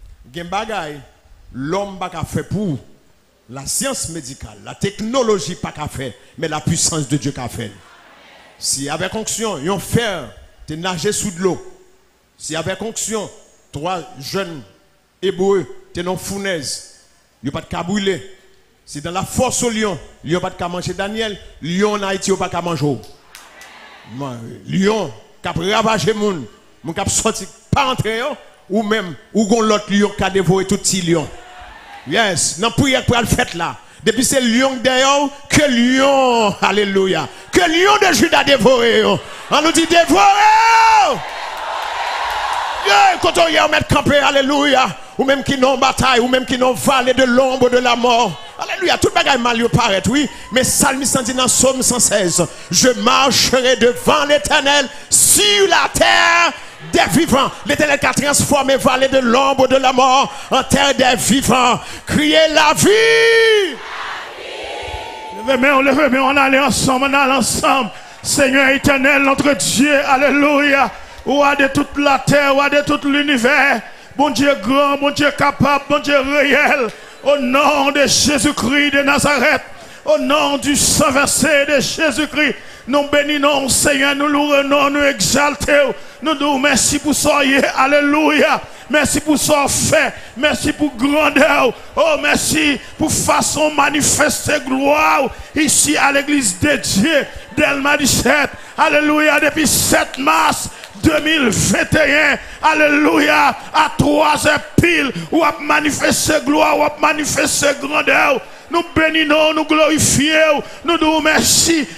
L'homme n'a pas fait pour la science médicale, la technologie pas qu'à faire, mais la puissance de Dieu qu'a fait. Si avec onction, ils ont fait, tu nager sous de l'eau. Si avec onction, 3 jeunes hébreux, tu es dans fournaise, ils n'ont pas de cas brûler. Si dans la force au lion, ils n'ont pas de cas manger Daniel, lion en Haïti, ils n'ont pas de cas manger. Lion, qui a ravagé le monde, qui a sorti, pas entrer, ou même, ou l'autre lion qui a dévoré tout petit lion. Yes, dans la prière pour le fait là. Depuis c'est lion d'ailleurs, que lion, alléluia, que lion de Judas dévoré. On nous dit dévoré. Yeah, quand on y a mettre campé, alléluia. Ou même qui n'ont bataille, ou même qui n'ont vallée de l'ombre de la mort. Alléluia, tout le bagage mal paraît, oui. Mais Psalmiste dit dans Psaume 116, je marcherai devant l'Éternel sur la terre des vivants. L'Éternel qui a transformé vallée de l'ombre de la mort en terre des vivants. Criez la vie. Levez-moi, on allait ensemble, Seigneur éternel, notre Dieu, alléluia. Roi de toute la terre, roi de tout l'univers. Bon Dieu grand, bon Dieu capable, bon Dieu réel. Au nom de Jésus-Christ de Nazareth. Au nom du sang versé de Jésus-Christ. Nous bénissons, Seigneur, nous louons, nous exaltons. Nous disons merci pour ça, alléluia. Merci pour ça fait. Merci pour grandeur. Oh, merci pour façon manifester gloire ici à l'église de Dieu Delma 17. Alléluia, depuis 7 mars 2021. Alléluia, à 3 heures pile, où a manifesté gloire, où a manifesté grandeur. Nous bénissons, nous glorifions, nous disons merci.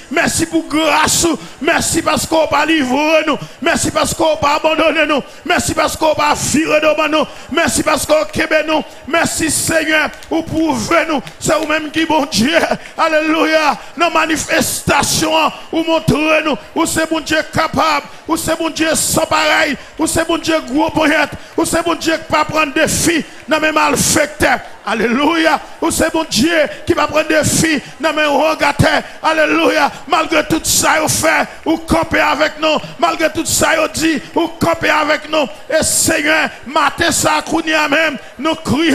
merci pour grâce, merci parce qu'on pas livré nous, merci parce qu'on pas abandonné nous, merci parce qu'on pas viré de nous, merci parce qu'on kébé nous, merci Seigneur, ou prouvez nous, c'est vous-même qui bon Dieu, alléluia, nos manifestations, ou montrez nous, ou c'est bon Dieu capable, ou c'est bon Dieu sans pareil, ou c'est bon Dieu gros poète, ou c'est bon Dieu qui va prendre des filles, dans mes malfaiteurs, alléluia, ou c'est bon Dieu qui va prendre des filles, dans mes regateurs, alléluia, malgré tout ça, il fait, ou camper avec nous, malgré tout ça, il dit, ou camper avec nous, et Seigneur, matin ça, kounia même, nous crier,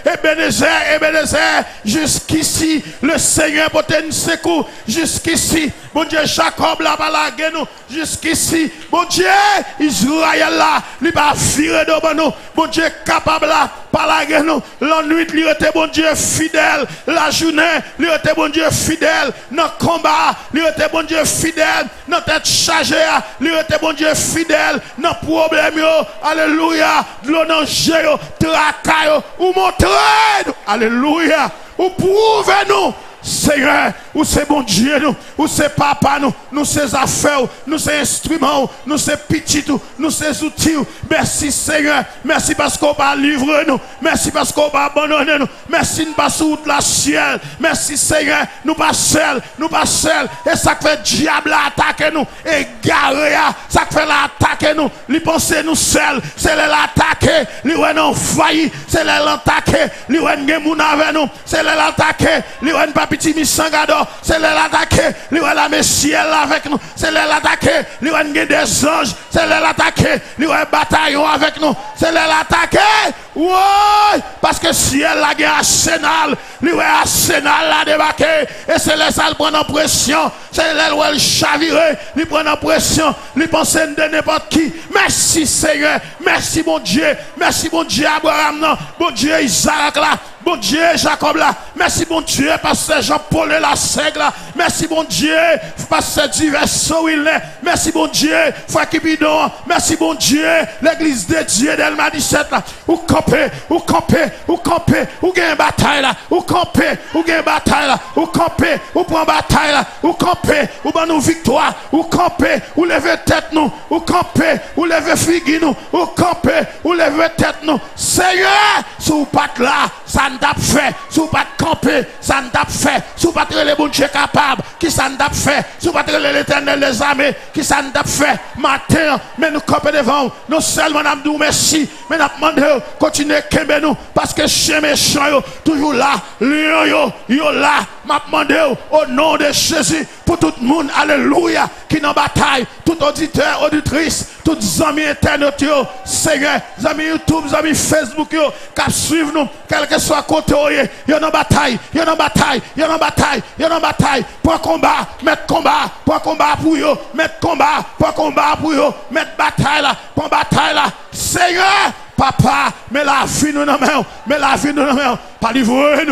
Ebenezer, jusqu'ici, le Seigneur pour tenir secours, jusqu'ici, bon Dieu, Jacob là, balagué nous, jusqu'ici, bon Dieu, Israël là, il va virer de nous, bon Dieu, capable là, balagué nous, la nuit, il était bon Dieu fidèle, la journée, il était bon Dieu fidèle, dans le combat, il était bon Dieu fidèle, dans tête chargée, il était bon Dieu fidèle, dans le problème, alléluia, de l'onanger, tracaille, ou montrer, alléluia, ou prouvez-nous, Seigneur, où c'est bon Dieu nous, où c'est papa nous, nous c'est affaires, nous c'est instruments, nous c'est petits, nous c'est outils. Merci Seigneur, merci parce qu'on va livrer nous, merci parce qu'on va abandonner nous, merci nous pas sous la ciel, merci Seigneur, nous pas seuls, et ça fait diable attaquer nous, égaré, ça fait l'attaquer nous, lui penser nous seuls, c'est l'attaquer, lui on envahi, c'est l'attaquer, lui on gemoun avec nous, c'est l'attaquer, lui on pas petit misangado, c'est l'attaquer, lui on la ciel avec nous, c'est l'attaquer, lui on des anges, c'est l'attaquer, lui on bataillon avec nous, c'est l'attaquer, ouais, parce que ciel la guerre arsenal, lui on arsenal la débarqué, et c'est les salles prendre en pression, c'est les où elle chavirer, lui prendre en pression, lui penser de n'importe qui. Merci Seigneur, merci bon Dieu Abraham, non, bon Dieu Isaac là, bon Dieu Jacob là, merci bon Dieu parce que Jean-Paul la sègle là, merci bon Dieu parce que divers où il est, merci bon Dieu frère Kipidon, merci bon Dieu l'église de Dieu d'Elma 17 là, ou camper, ou gagne bataille là, ou gagne bataille là, ou camper, ou prend bataille là, ou camper, ou ban nous victoire, ou camper, ou lever tête nous, ou camper, ou lever figue nous, ou camper, ou lever tête nous, Seigneur, sous pas là, ça ne t'a fait, sous pas camper, ça ne t'a fait, sous pas les bon Dieu capable, qui ça ne t'a fait, sous pas l'éternel des armées, qui ça ne t'a fait, matin, mais nous camper devant, nous seulement nous disons merci, mais nous demandons, continuez à nous, parce que chez méchants, toujours là, lion, yo là, m'a demandé au nom de Jésus, pour tout le monde, alléluia, qui dans bataille, tout auditeur, auditrice, tous les amis internet, Seigneur, les amis YouTube, les amis Facebook, qui suivent nous, quel que soit côté, ils ont bataille, pour combat, mettre combat, pour combat pour eux, mettre combat, pour combat pour eux, mettre bataille là, pour bataille là, Seigneur, papa, mais la vie nous dans main, pas livrer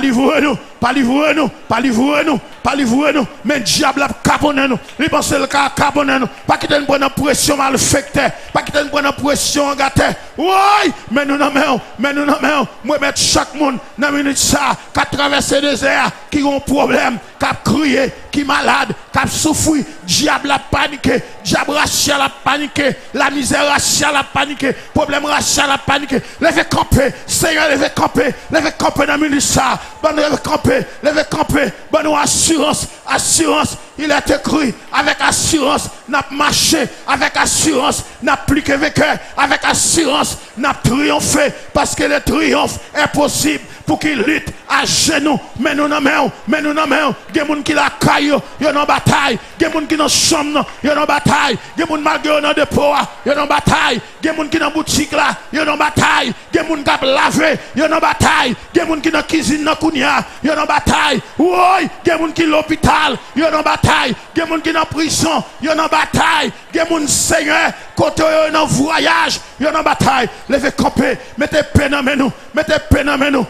nous, mais diable a caponné nous, il pense le cas caponné nous, pas qu'il nous prenne pression mal faite, pas qu'il nous prenne pression gâté, oui, mais nous dans main, moi mettre chaque monde dans minute ça, qui traverser le désert, qui ont problème, qui a crié, qui malade, qui a souffert, diable a paniqué, diable racial a paniqué, la misère raciale a paniqué, problème racial a paniqué, levez camper, Seigneur, levez camper dans minute ça, levez camper, bonne assurance, il est écrit, avec assurance, n'a marché, avec assurance, n'a plus que vécu, avec assurance, n'a triomphé, parce que le triomphe est possible pour qu'il lutte à genoux, mais nous n'en mettons, il y a des gens qui la caillent, il y a une bataille, il y a des gens qui dans chambre, il y a une bataille, il y a des gens malgré dans dépôt, il y a une bataille, il y a des gens qui dans boutique là, il y a une bataille, il y a des gens qui laver, il y a une bataille, il y a des gens qui dans cuisine dans kounia, il y a une bataille, oui, il y a des gens qui l'hôpital, il y a une bataille, il y a des gens qui dans prison, il y a une bataille, il y a des gens Seigneur, côté dans voyage, il y a une bataille, levez camper, mettez paix dans nous, mettez paix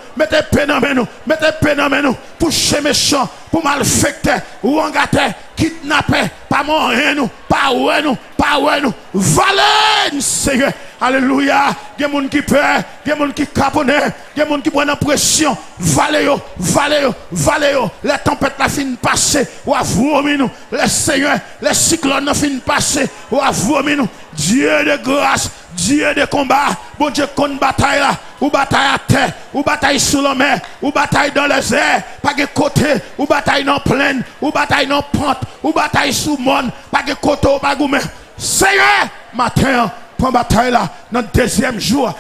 dans nous, pour chez méchants, pour malfaiteurs, ou engâtés, kidnappés, pas mourir nous, pas ouais nous, valer, Seigneur, Alléluia. Il y a des gens qui peur, il y a des gens qui caponnent, il y a des gens qui prennent pression. Valéo. Les tempêtes la fin passer. Ou à vomir nous. Les seigneurs, les cyclones la fin passer. Ou à vomir nous. Dieu de grâce, Dieu de combat. Bon Dieu, qu'on bataille là. Ou bataille à terre, ou bataille sous la mer, ou bataille dans les airs, pas de côté, ou bataille dans plaine, ou bataille dans pente, ou bataille sous monde, pas de côté, pas de main. Seigneur, matin, prends bataille là, dans le deuxième jour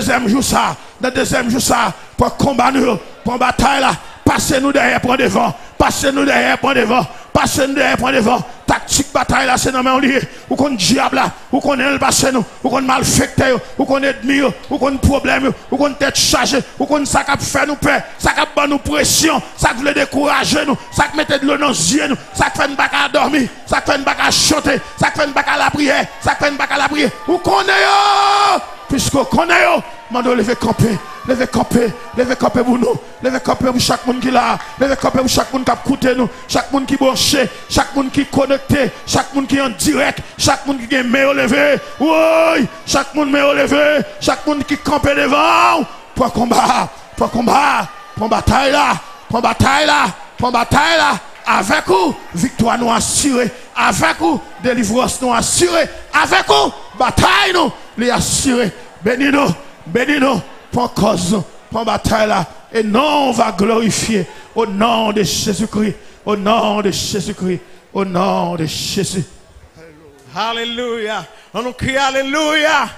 ça, pour combattre nous, prends bataille là, passez-nous derrière, prends devant, prends devant. Tactique bataille là, c'est dans mon lit. Ou qu'on diable là, ou qu'on est le passé nous, ou qu'on malfecté, ou qu'on ennemi, ou qu'on problème, ou qu'on tête chargée, ou qu'on ça qui fait nous peur, ça qui fait nous pression, ça qui veut décourager nous, ça qui met de l'eau dans les yeux nous, ça qui fait nous pas à dormir, ça qui fait nous pas à chanter, ça qui fait nous pas à la prière, ça qui fait nous pas à la prière. Ou qu'on est puisque qu'on est mando lever camper pour nous, lever camper pour chaque monde qui là, lever camper pour chaque monde qui a écouté nous, chaque monde qui branché, chaque monde qui connecté, chaque monde qui est en direct, chaque monde qui est meilleur levé, oui, chaque monde meilleur levé, chaque monde qui campe devant pour combat, pour bataille là, avec vous, victoire nous assurée, avec vous, délivrance nous assurée, avec vous, bataille nous les assurée. Bénis-nous, pour cause, pour bataille là. Et non, on va glorifier au nom de Jésus-Christ. Au nom de Jésus-Christ. Au nom de Jésus. Alléluia. On nous crie Alléluia.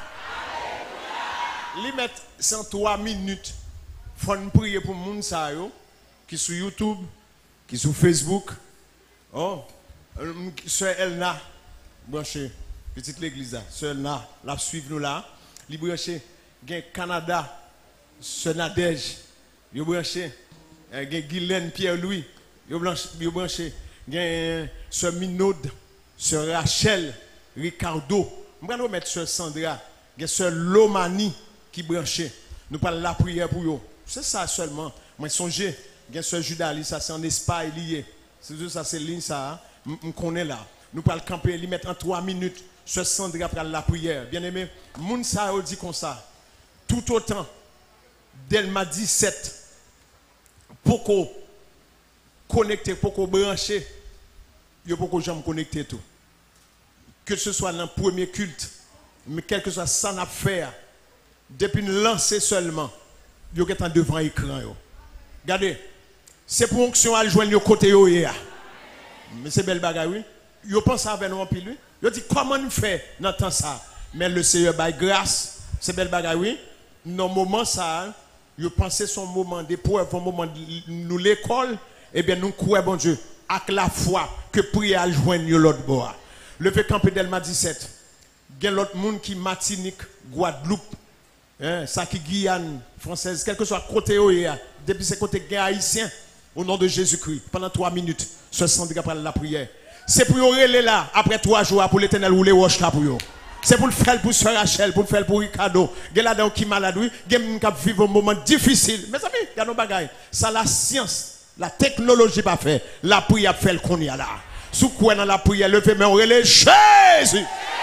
Li met 103 minutes. Faut nous prier pour moun sa yo qui sur YouTube, qui sur Facebook. Oh, Sœur Elna branché petite l'église là. Sœur Elna la suivre nous là. Li branché gen Canada, Sœur Nadège, yo branché gen Guylaine Pierre-Louis, yo branché gen Sœur Minaude, Sœur Rachel, Ricardo. M'pral remettre Sœur Sandra, gen Sœur Lomani qui branché. Nous parlons la prière pour eux. C'est ça seulement. Moi songez, gen Sœur Judalie, ça c'est en Espagne lié. C'est tout ça c'est ligne ça, on connaît là. Nous parlons camper, li mettre en 3 minutes. Sœur Sandra prend la prière. Bien aimé, moun sa dit comme ça. Tout autant d'Elma 17 pour qu'on connecter, pour qu'on brancher, il faut que j'aime connecter tout. Que ce soit dans le premier culte, mais quel que soit ça n'a faire, depuis une lancée seulement, il y a devant l'écran. Regardez, c'est pour onction à joindre le côté yo hier. Mais c'est belle bagaille, oui. Yo pense avec nous en pile, oui. Yo dit comment nous faire dans temps ça. Mais le Seigneur by grâce, c'est belle bagaille, oui. Dans moment ça, yo pensez son moment d'épreuve, un moment de nous l'école, eh bien nous croyons bon Dieu avec la foi que prier à joindre l'autre bois. Le fait camper d'Elma 17. Il y a l'autre monde qui Martinique, Guadeloupe, ça qui Guyane française, quel que soit côté depuis ce côté haïtien, au nom de Jésus-Christ, pendant 3 minutes, 60 après la prière. C'est pour y aller là, après 3 jours, pour l'Éternel ou les roches là pour eux. C'est pour le faire pour Sœur Rachel, pour le faire pour Ricardo. Il y a là qui malade, il y a qui vivent un moment difficile. Mais ça, il y a nos bagailles. Ça, la science, la technologie pas fait. La prière fait le qu'on y a là. Sous quoi dans la prière, levez mais on relève Jésus.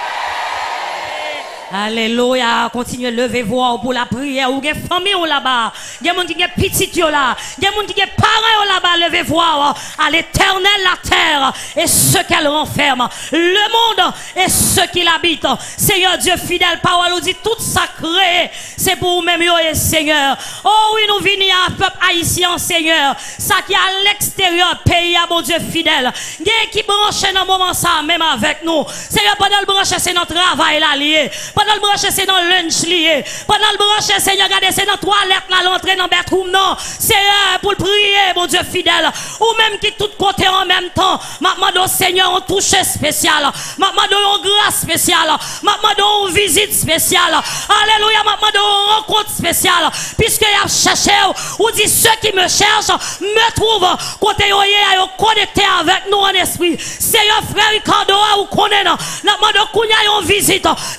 Alléluia, continuez lever voix pour la prière. Ou gen famille là-bas, gen moun qui gen petit là, gen moun qui gen parents là-bas, levez voix à l'Éternel la terre et ce qu'elle renferme, le monde et ce qui l'habite. Seigneur Dieu fidèle, parole nous dit tout sacré, c'est pour vous-même et Seigneur. Oh oui, nous venons à peuple haïtien Seigneur, ça qui est à l'extérieur pays à mon Dieu fidèle. Gen qui branche dans le moment ça même avec nous. Seigneur, pendant le branche c'est notre travail là lié. Pendant le branche, c'est dans le lunch lié. Pendant le branche, Seigneur, regardez, c'est dans la toilette, là, l'entrée dans le bedroom, non. Seigneur, pour le prier, mon Dieu fidèle. Ou même qui tout côté en même temps. Maintenant, Seigneur, on touche spécial. Maintenant, on grâce spéciale. Maintenant, on visite spéciale. Alléluia, maintenant, on rencontre spéciale. Puisque y a cherché, ou dit ceux qui me cherchent, me trouvent. Côté yoye, yo connecté avec nous en esprit. Seigneur, frère Ricardo, ou connaît, maintenant, qu'on y a une visite. Maintenant,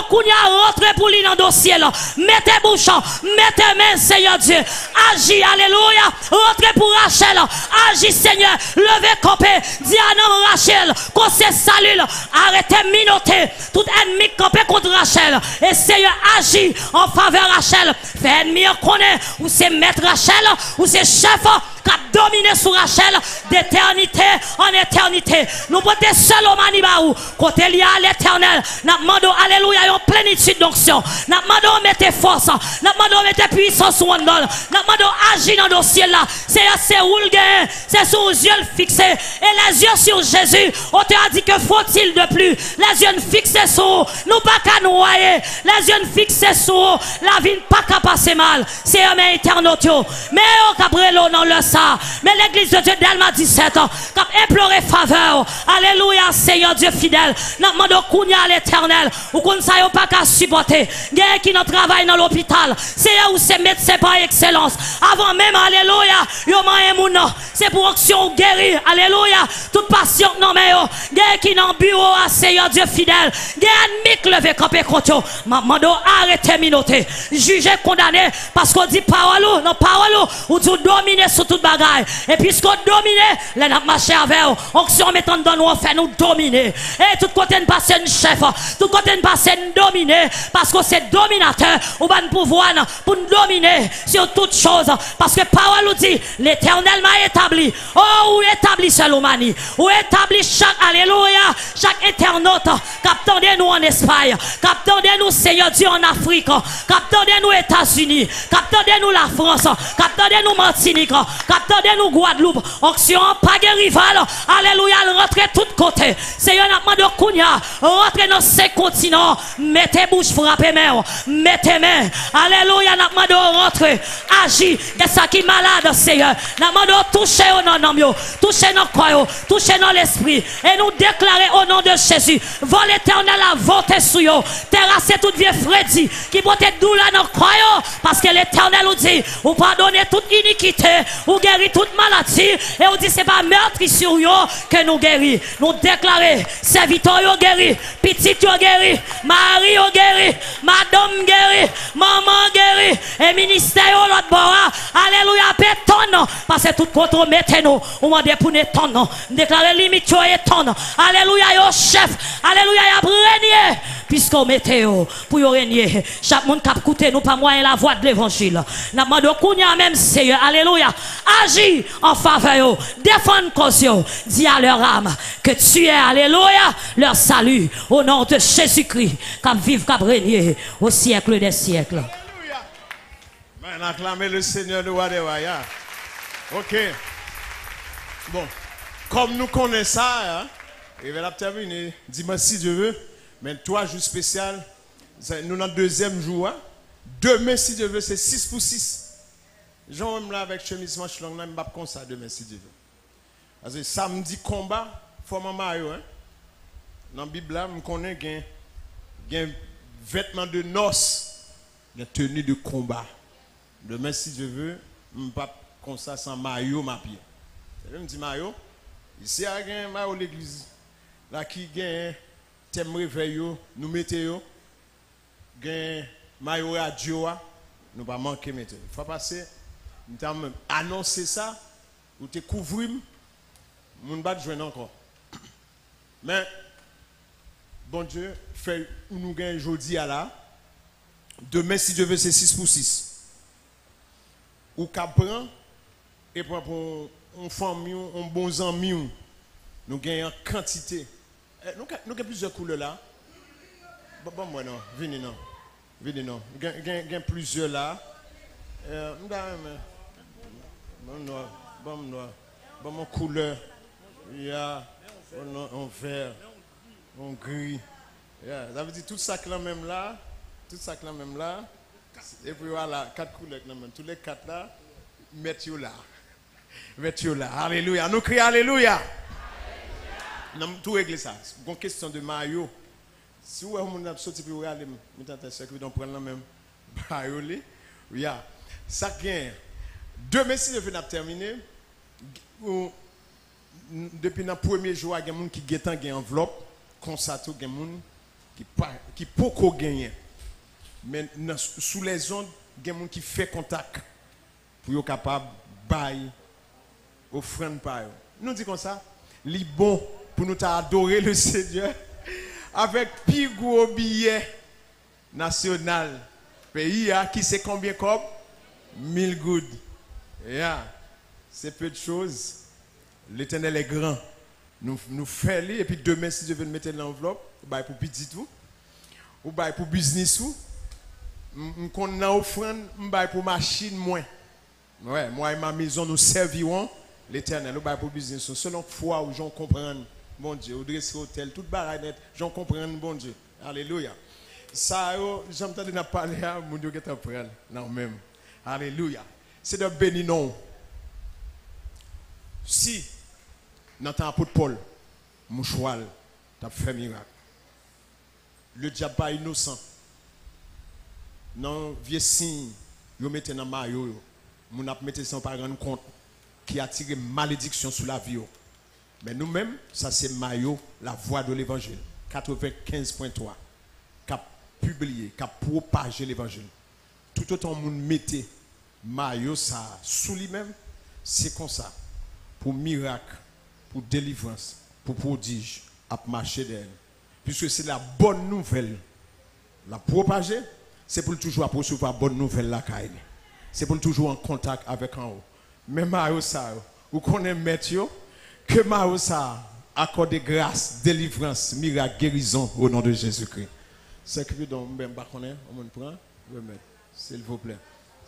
kounya rentre pour lui dans le dossier là. Mettez bouche, mettez main, Seigneur Dieu. Agis, alléluia. Rentrez pour Rachel. Agis, Seigneur. Levez campé. Dis à non Rachel, qu'on se salue. Arrêtez minoter. Tout ennemi campé contre Rachel. Et Seigneur, agis en faveur Rachel. Fait ennemi connaît ou c'est maître Rachel ou c'est chef qui a dominé sur Rachel d'éternité en éternité. Nous portons seul au manibaou. Côté lié à l'éternel. Nous demandons, alléluia, en plénitude d'onction. Nous demandons, mettez force. Nous demandons, mettez puissance sur nous. Nous demandons, agir dans le dossier là. C'est où le gain. C'est sur les yeux fixés. Et les yeux sur Jésus. On te a dit que faut-il de plus. Les yeux fixés sur nous pas qu'à nous noyer. Les yeux fixés sur la vie pas qu'à passer mal. C'est un éternel. Mais on cabrelo dans le sang. Mais l'église de Dieu Delma 17 ans, qui a imploré faveur, alléluia, Seigneur Dieu fidèle, nous demandons qu'on y a l'éternel, ou qu'on ne sait pas qu'à supporter, quelqu'un qui nous travaille dans l'hôpital, c'est où c'est médecin par excellence, avant même, alléluia, c'est pour action guérir, alléluia, toute passion, non mais quelqu'un qui dans le bureau, Seigneur Dieu fidèle, quelqu'un qui levé campé contre eux, nous arrêtez minoter, juger, condamner, parce qu'on dit parole, non parole, ou tu dominer sur toute bagaille. Et puisqu'on domine, les n'a marché avec eux. Onction mettant dans nous, on fait nous dominer. Et tout côté ne passe un chef, tout côté ne passe un dominé, parce que c'est dominateur, ou ban pouvoir pour nous dominer sur toutes choses. Parce que parole nous dit, l'éternel m'a établi. Oh, ou établi Salomani, ou établi chaque, alléluia, chaque internaute, captez nous en Espagne, captez nous Seigneur Dieu en Afrique, captez nous États-Unis, captez nous la France, captez nous Martinique, captez nous Guadeloupe, onction, pas de rival, alléluia, rentrez tous côtés. Seigneur, n'a pas de Kounia, rentrez dans ces continents, mettez bouche, frappez main, mettez main, alléluia, n'a pas de rentrer, agis, qu'est-ce ça qui est malade, Seigneur, n'a pas de toucher au nom de Dieu, toucher nos corps, toucher dans l'esprit, et nous déclarer au nom de Jésus, vol l'éternel a voté sur eux, terrasser toute vieille Freddy, qui peut être douleur dans le corps, parce que l'éternel nous dit, ou pardonnez toute iniquité, ou guérir toute maladie, et on dit c'est pas meurtre sur eux que nous guéris. Nous déclarer, serviteur yo guéri, petit yo guéri, mari yo guéri, madame guéri, maman guéri, et ministère yo l'autre bord, alléluia, péton, parce que tout contre mettez-nous, on m'a dit pour nous ton, déclarer limite yo et ton, alléluia yo chef, alléluia yo régner, puisqu'on mettez yo pour yo régner, chaque monde qui a écouté nous pas moyen la voix de l'évangile, n'a demandé qu'on y a même Seigneur, alléluia, agis en faveur, défends cause, dis à leur âme que tu es, alléluia, leur salut au nom de Jésus-Christ, comme vive, comme régner au siècle des siècles. Alléluia. Ben, acclamez le Seigneur de Wadewaya. Ok. Bon, comme nous connaissons ça, hein, et va terminer dimanche si Dieu veut, mais 3 jours spéciaux, nous dans le deuxième jour, hein. Demain si Dieu veut, c'est 6 pour 6. Jean là avec chemise manche longue, je ne vais pas comme ça demain si Dieu veut. Parce que samedi combat, il faut maillot. Hein? Dans la Bible, je connais un vêtement de noces, une tenue de combat. Demain si Dieu veut, je ne vais pas comme ça sans maillot, ma pied. Je me dis maillot, ici il y a un maillot de l'église. Là qui a un thème réveil, nous mettons un maillot radio, nous ne pas manquer mettre. Il faut passer. Nous avons annoncé ça, nous te couvrons, nous ne pas jouer encore. Mais, bon Dieu, fait nous gagnons aujourd'hui à là. Demain, si Dieu veut, c'est 6 pour 6. Ou qu'à prendre, et pour une famille, un bon ami, nous gagnons en quantité. Nous avons plusieurs couleurs là. Bon, moi non, venez non. Venez non. Nous avons plusieurs là. Nous avons bon noir, bon couleur, il y a un vert, un gris, ça veut dire tout ça là même là, et puis voilà, 4 couleurs là même, tous les 4 là, mettez-vous là, alléluia, nous crions alléluia. Nous avons tout réglé ça, c'est une question de maillot. Si vous avez sorti pour regarder, vous allez prendre la même maillot, ça gagne. Demain, si je vais terminer, depuis le premier jour, il y a des gens qui ont une enveloppe, comme ça, il y a des gens qui peut gagner. Mais sous les ondes, il y a des gens qui font contact pour être capable de bailler offrande par eux. Nous disons comme ça, c'est bon pour nous adorer le Seigneur avec plus gros billet national. Pays qui sait combien comme 1000 good. Yeah. C'est peu de choses. L'Éternel est grand. Nous faisons et puis demain si je veux mettre dans l'enveloppe, pour petit tout, ou pour business ou, qu'on a offrande, pour machine moins. Ouais, moi et ma maison nous servirons l'Éternel, ou pour business. Selon foi où j'en comprends, bon Dieu, au dresser hôtel, toute barre net, j'en comprends, bon Dieu. Alléluia. Ça, j'aime t'entendre parler à mon Dieu qui t'apprend. Non même. Alléluia. C'est de béni non. Si, dans ton apôtre Paul, mouchoir, t'as fait miracle. Le diable pas innocent. Non, vieux signe, vous mettez dans le maillot, vous mettez sans pas rendre compte, qui a tiré malédiction sur la vie. Mais nous-mêmes, ça c'est maillot, la voix de l'évangile. 95.3. Qui a publié, qui a propagé l'évangile. Tout autant vous mettez maillot ça sous lui-même, c'est comme ça. Pour miracle, pour délivrance, pour prodige, à marcher d'elle. Puisque c'est la bonne nouvelle. La propager, c'est pour toujours recevoir la bonne nouvelle la caille. C'est pour toujours en contact avec en haut. Mais Mario ça, vous connaissez Matthieu, que Mario ça accorde grâce, délivrance, miracle, guérison au nom de Jésus-Christ. C'est que donc même pas connaît, on me prend, remettre, s'il vous plaît.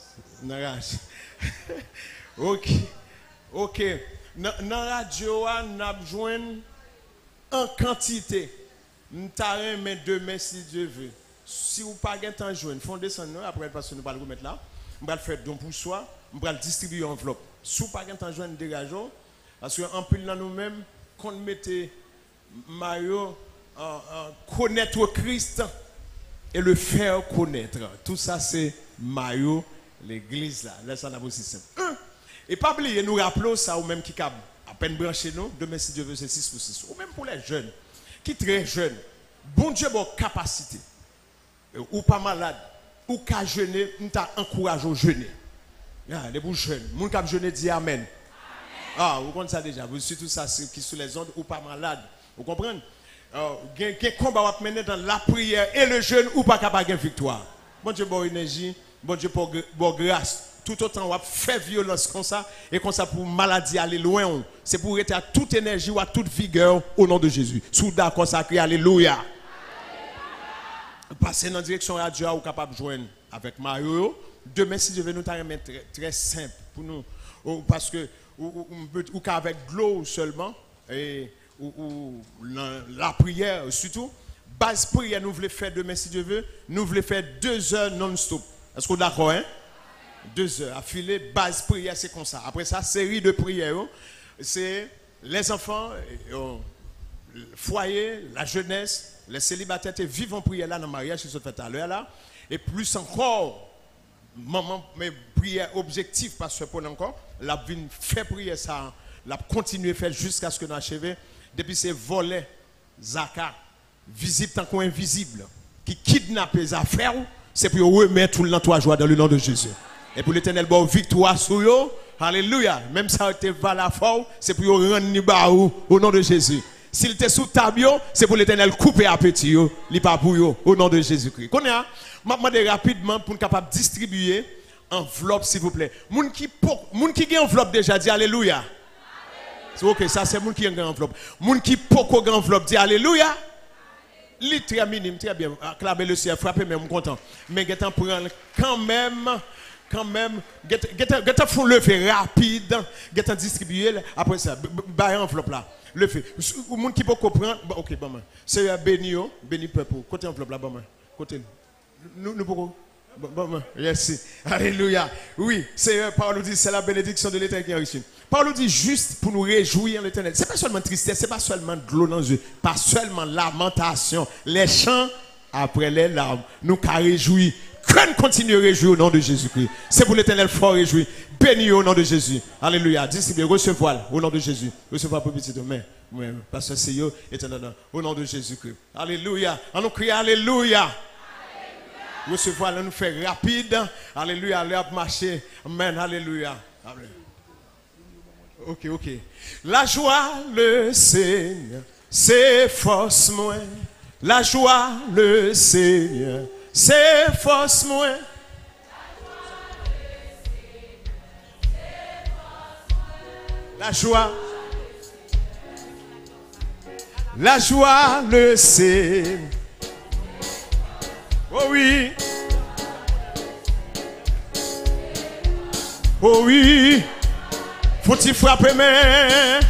OK. OK. Dans la radio, on a besoin en quantité. Nous avons demain si Dieu veut. Si vous n'avez pas de temps, vous font descendre après parce que nous allons remettre là. On va faire don pour soi, on va distribuer en enveloppe. Si vous n'avez pas de temps, vous dégageons. Parce qu'en plus là nous-mêmes, quand nous mettons Mario connaître Christ et le faire connaître. Tout ça c'est Mario, l'église là. Là ça n'a pas système. Et pas oublier, nous rappelons ça ou même qui cap à peine branché nous, demain si Dieu veut c'est 6 pour 6. Ou même pour les jeunes, qui très jeunes, bon Dieu a capacité, ou pas malade, ou qu'à jeûner, nous t'encourageons à jeûner. Les bons jeunes, mon cap jeûner dit amen. Ah, vous comprenez ça déjà, vous surtout ça qui sous les ondes, ou pas malade. Vous comprenez? Quel combat va mener dans la prière et le jeûne, ou pas capable de victoire. Bon Dieu pour énergie, bon Dieu pour grâce. Tout autant on va faire violence comme ça et comme ça pour maladie aller loin, c'est pour être à toute énergie ou à toute vigueur au nom de Jésus. Sous d'accord sacré, alléluia. Passer dans la direction radio ou capable de joindre avec Mario. Demain si je vais nous remettre très, très simple pour nous parce que ou qu'avec glow seulement et ou la prière surtout base prière nous voulons faire demain si Dieu veut, nous voulons faire 2 heures non-stop. Est-ce que vous êtes d'accord hein? 2 heures affilée, base prière, c'est comme ça. Après ça, série de prières, c'est les enfants, le foyer, la jeunesse, les célibataires qui vivent en prière là dans le mariage, qui se fait à l'heure là. Et plus encore, maman, mes prières objectives, parce que pour encore, la vie fait prière ça, la continuer à faire jusqu'à ce que nous achevions. Depuis ces volets, Zaka, visible tant qu'invisible, qui kidnappent les affaires, c'est pour remettre tout le l'entourage dans le nom de Jésus. Et pour l'Éternel, bon victoire sur eux. Alléluia. Même ça a été la fort, c'est pour rendre Nibaou au nom de Jésus. S'il était sous tabio, c'est pour l'Éternel couper appétit, li pas pour eux au nom de Jésus-Christ. Qu'on a, demande rapidement pour nous capable distribuer enveloppe s'il vous plaît. Moun qui a enveloppe déjà dit alléluia. C'est OK, ça c'est moun qui a enveloppe. Moun qui poko enveloppe dit alléluia. Li très minime, très bien. Acclamer le ciel, frapper même content. Mais getan prendre quand même, get font lever rapide, get distribuer après ça, bail enveloppe là, lever. Ou monde qui peut comprendre, OK, bon, c'est béni peuple, côté enveloppe là, bon, côté. Nous pouvons, bon, yes, alléluia. Oui, c'est Paul dit, c'est la bénédiction de l'Éternel qui enrichit. Paul dit juste pour nous réjouir l'Éternel. C'est pas seulement tristesse, c'est pas seulement de l'eau dans les yeux, pas seulement lamentation, les chants après les larmes, nous qu'à réjouir Qu'on continue à réjouir au nom de Jésus-Christ. C'est pour l'Éternel fort réjoui. Béni au nom de Jésus. Alléluia. Disciples, recevoir au nom de Jésus. Recevoir pour petit demain. Parce que c'est eux, éternel, au nom de Jésus-Christ. Alléluia. On nous crie Alléluia. Recevoir, nous fait rapide. Alléluia. Allez marcher. Amen. Alléluia. Amen. Ok. La joie, le Seigneur, c'est force moins. La joie, le Seigneur, c'est force moins. La joie, le Seigneur. Oh oui. Oh oui. Faut-il frapper main?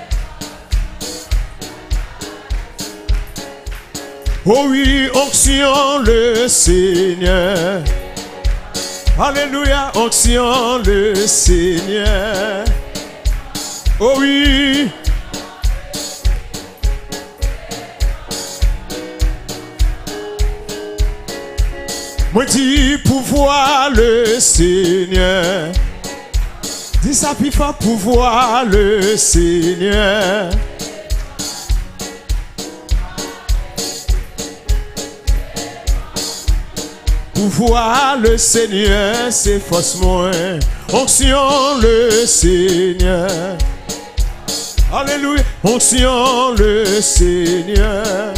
Oh oui, onction le Seigneur. Alléluia, onction le Seigneur. Oh oui. Moi dis pouvoir le Seigneur. Dis ça plus fort, pouvoir le Seigneur. Pouvoir le Seigneur, c'est force moins. Onction le Seigneur. Alléluia. Onction le Seigneur.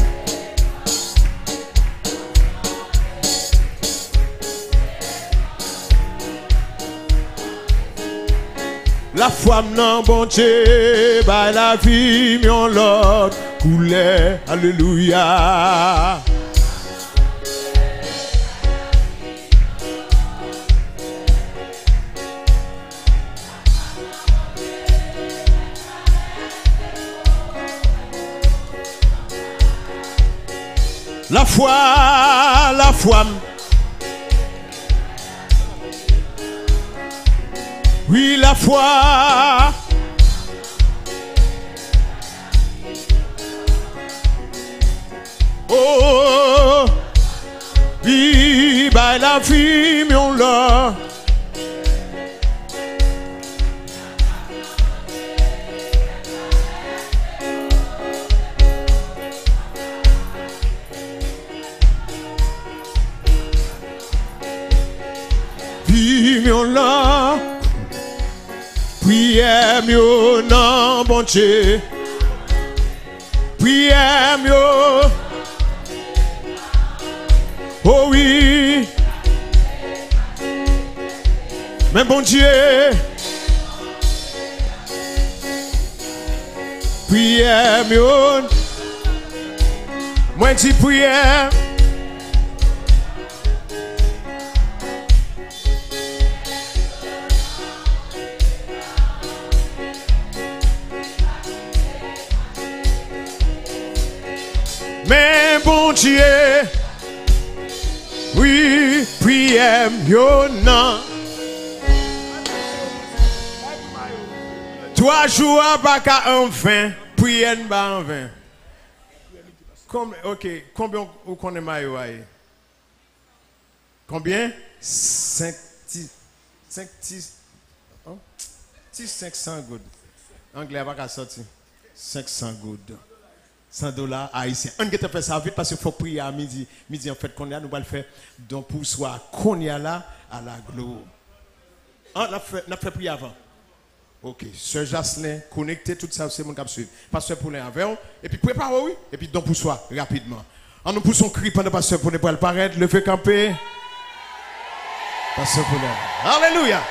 La femme non bon Dieu, by la vie, mon Lord, coulait, alléluia. La foi. Oui, la foi. Oh, oui, by la vie, mon Lord. Oui, mon Lord. Prière mieux, non, bon Dieu. Prière mieux. Oh oui. Mais bon Dieu. Prière mieux. Moi dis prière. Mais bon Dieu, oui, prière mieux non. 3 jours à un 20, prière en 20. Ok, combien vous connaissez maillot? Combien? 500 good. Anglais va sortir. 500 good. $100 haïtien. On va faire ça vite parce qu'il faut prier à midi. Midi en fait qu'on est là, nous allons le faire. Donc pour soi qu'on est là à la gloire. On a fait prier avant. Ok, Sœur Jaslin, connectez tout ça, c'est mon cap suivre. Pasteur Poulain avec vous. Et puis préparez, oui. Et puis donc pour soi, rapidement. On nous pousse un cri pendant Pasteur Poulain pour le paraître, le fait camper. Pasteur Poulain. Alléluia.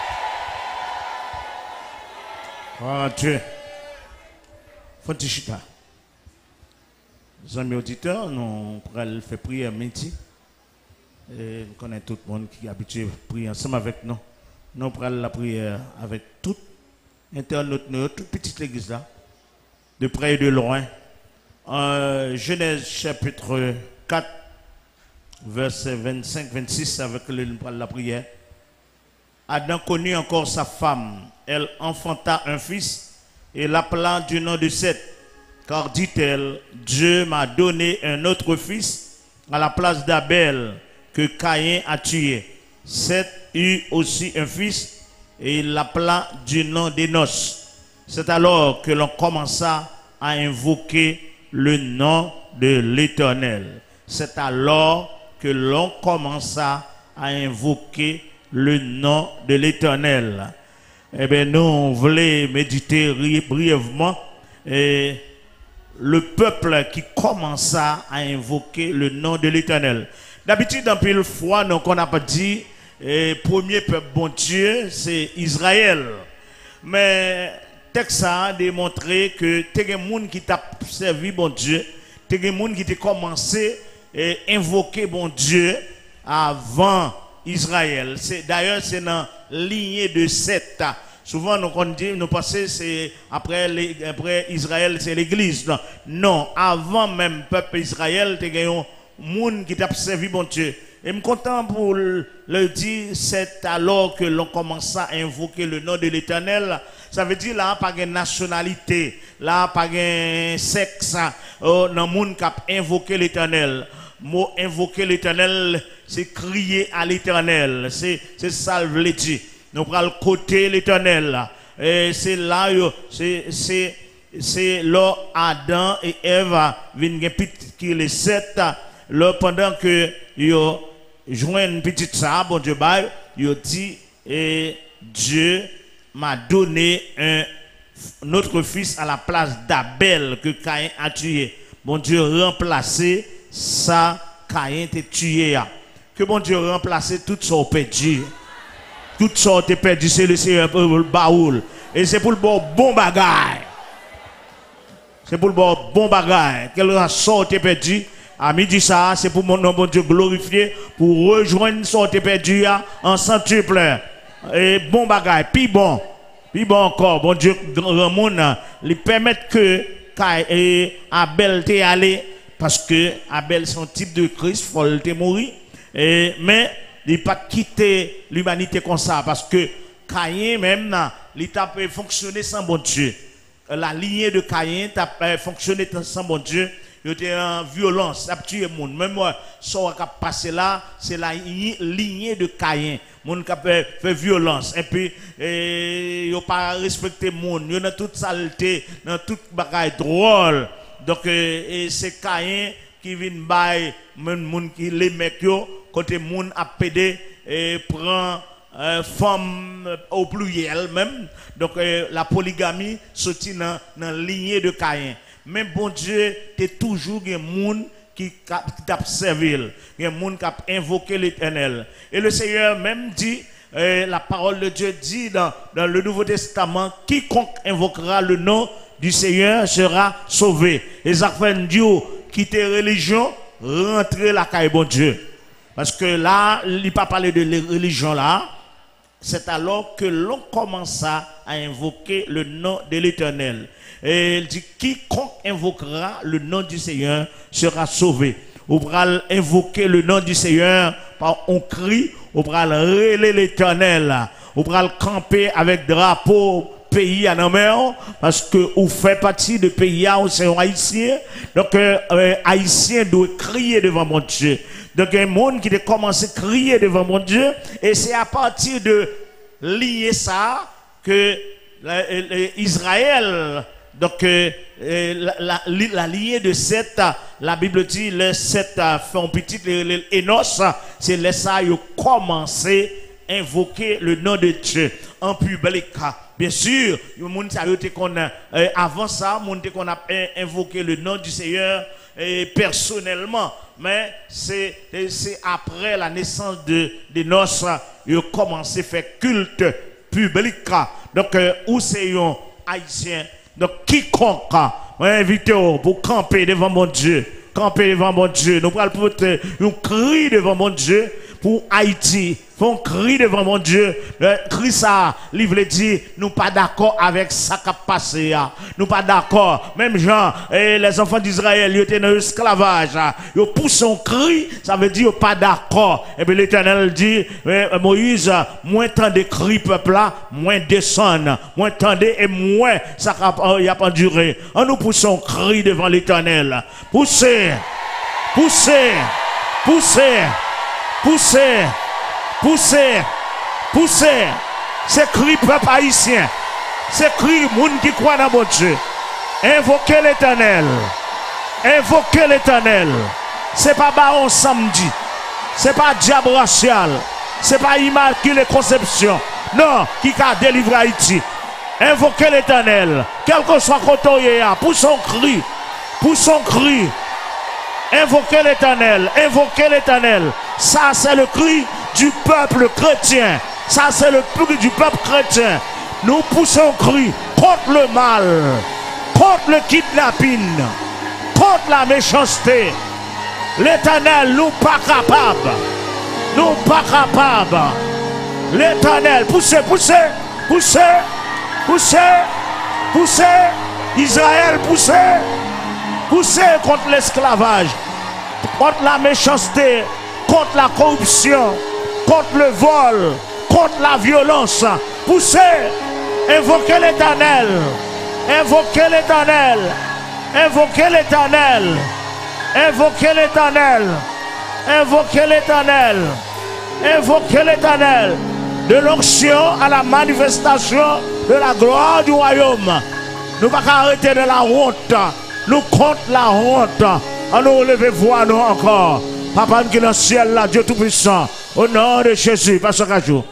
Oh Dieu. Fontichita. Les amis auditeurs, nous pourrons faire prier à midi. Et nous connaissons tout le monde qui est habitué à prier ensemble avec nous. Nous pourrons la prière avec tout internaute, toute petite église là, de près et de loin. En Genèse chapitre 4, verset 25-26, avec la prière. Adam connut encore sa femme. Elle enfanta un fils et l'appela du nom de Seth. Car dit-elle, Dieu m'a donné un autre fils à la place d'Abel, que Caïn a tué. Seth eut aussi un fils et il l'appela du nom d'Énos. C'est alors que l'on commença à invoquer le nom de l'Éternel. C'est alors que l'on commença à invoquer le nom de l'Éternel. Eh bien, nous voulons méditer brièvement le peuple qui commença à invoquer le nom de l'Éternel. D'habitude, en pile fois, nous on n'a pas dit premier peuple bon Dieu, c'est Israël. Mais texte a démontré que il y a des gens qui t'a servi bon Dieu, il y a des gens qui ont commencé à invoquer bon Dieu avant Israël. D'ailleurs, c'est dans la lignée de Seth. Souvent, nous pensons c'est après Israël, c'est l'église. Non, avant même peuple Israël, il y a des gens qui t'a servi bon Dieu. Et je suis content pour le dire, c'est alors que l'on commence à invoquer le nom de l'Éternel. Ça veut dire là, pas de nationalité, là, pas de sexe, dans le monde qui a invoqué l'Éternel. Mot invoquer l'Éternel, c'est crier à l'Éternel. C'est ça le dire. Nous prenons le côté l'Éternel. Et c'est là, c'est là Adam et Ève viennent qui les sept. Là, pendant que yo joignent une petite ça, bon Dieu, yo dit, et Dieu m'a donné un autre fils à la place d'Abel que Caïn a tué. Bon Dieu remplacé ça, Caïn t'a tué. Que bon Dieu remplacé tout ça perdu. Tout ça t'es perdu, c'est le Seigneur pour le baoul. Et c'est pour le bon bagage. C'est pour le bon bagage. Quel sort t'es perdu? À midi ça, c'est pour mon nom, bon Dieu glorifié, pour rejoindre son perdu en centuple. Et bon bagage, puis bon encore, bon Dieu, Ramon, lui permettre que Abel t'est allé, parce que Abel son type de Christ, il faut le mourir. Mais il n'a pas quitté l'humanité comme ça, parce que Caïn même, il a fonctionné sans bon Dieu. La lignée de Caïn a fonctionné sans bon Dieu. Il était en violence, ça a tué le monde. Même moi, ce qui a passé là, c'est la lignée de Caïn. Le monde qui a fait violence. Et puis, il n'a pas respecté le monde. Il y a toute saleté, dans toute bagaille drôle. Donc, c'est Caïn qui vient bailler les mecs, quand le monde a pédé, et prend femme au pluriel même. Donc, la polygamie sortit dans la lignée de Caïn. Mais bon Dieu, tu es toujours un monde qui t'a servi, un monde qui a invoqué l'Éternel. Et le Seigneur même dit, la parole de Dieu dit dans le Nouveau Testament, quiconque invoquera le nom du Seigneur sera sauvé. Et ça fait Dieu quitter religion, rentrer la caille bon Dieu. Parce que là, il n'a pas parlé de religion là. C'est alors que l'on commença à invoquer le nom de l'Éternel. Et il dit, quiconque invoquera le nom du Seigneur sera sauvé. On va invoquer le nom du Seigneur par un cri, on va relayer l'Éternel. On va camper avec drapeau pays à la mer, parce que vous faites partie de pays où c'est un haïtien. Donc, haïtien doit crier devant mon Dieu. Donc, il y a un monde qui a commencé à crier devant mon Dieu, et c'est à partir de lier ça que Israël, donc la lignée de Seth, la Bible dit, les Seth font petit, les Énos, c'est les ça, ils ont commencé à invoquer le nom de Dieu en public. Bien sûr, avant ça, on a invoqué le nom du Seigneur personnellement. Mais c'est après la naissance de noces, ils ont commencé à faire culte public. Donc, où c'est un haïtien? Donc, quiconque, invité pour camper devant mon Dieu. Camper devant mon Dieu. Nous allons porter un cri devant mon Dieu pour Haïti. Font cri devant mon Dieu. Cri ça, livre dit, nous pas d'accord avec ça qui a passé. Nous pas d'accord. Même gens, les enfants d'Israël, ils étaient dans l'esclavage. Ils poussent un cri, ça veut dire pas d'accord. Et puis l'Éternel dit, Moïse, moins tant de cris peuple là, moins descend. Moins tendez et moins ça n'y a pas duré. Nous poussons un cri devant l'Éternel. Poussez, poussez, poussez. poussez, poussez, poussez. C'est cri peuple haïtien. C'est cri monde qui croit dans mon Dieu. Invoquez l'Éternel. Invoquez l'Éternel. C'est pas baron samedi. C'est pas diable racial. C'est pas immaculée conception. Non, qui a délivré Haïti. Invoquez l'Éternel. Quel que soit côté, pour son cri. Pour son cri. Invoquez l'Éternel. Invoquez l'Éternel. Ça, c'est le cri du peuple chrétien. Ça, c'est le cri du peuple chrétien. Nous poussons cri contre le mal, contre le kidnapping, contre la méchanceté. L'Éternel, nous pas capables. Nous pas capables. L'Éternel, poussez, poussez, poussez, poussez, poussez. Israël, poussez. Poussez contre l'esclavage, contre la méchanceté, contre la corruption, contre le vol, contre la violence. Poussez. Invoquez l'Éternel. Invoquez l'Éternel. Invoquez l'Éternel. Invoquez l'Éternel. Invoquez l'Éternel. Invoquez l'Éternel. De l'onction à la manifestation de la gloire du royaume. Nous ne pouvons pas arrêter de la honte. Nous contre la honte. On nous relève voix nous encore. Papa qui est dans le ciel là, Dieu Tout-Puissant. Au nom de Jésus, Pasteur Kajou.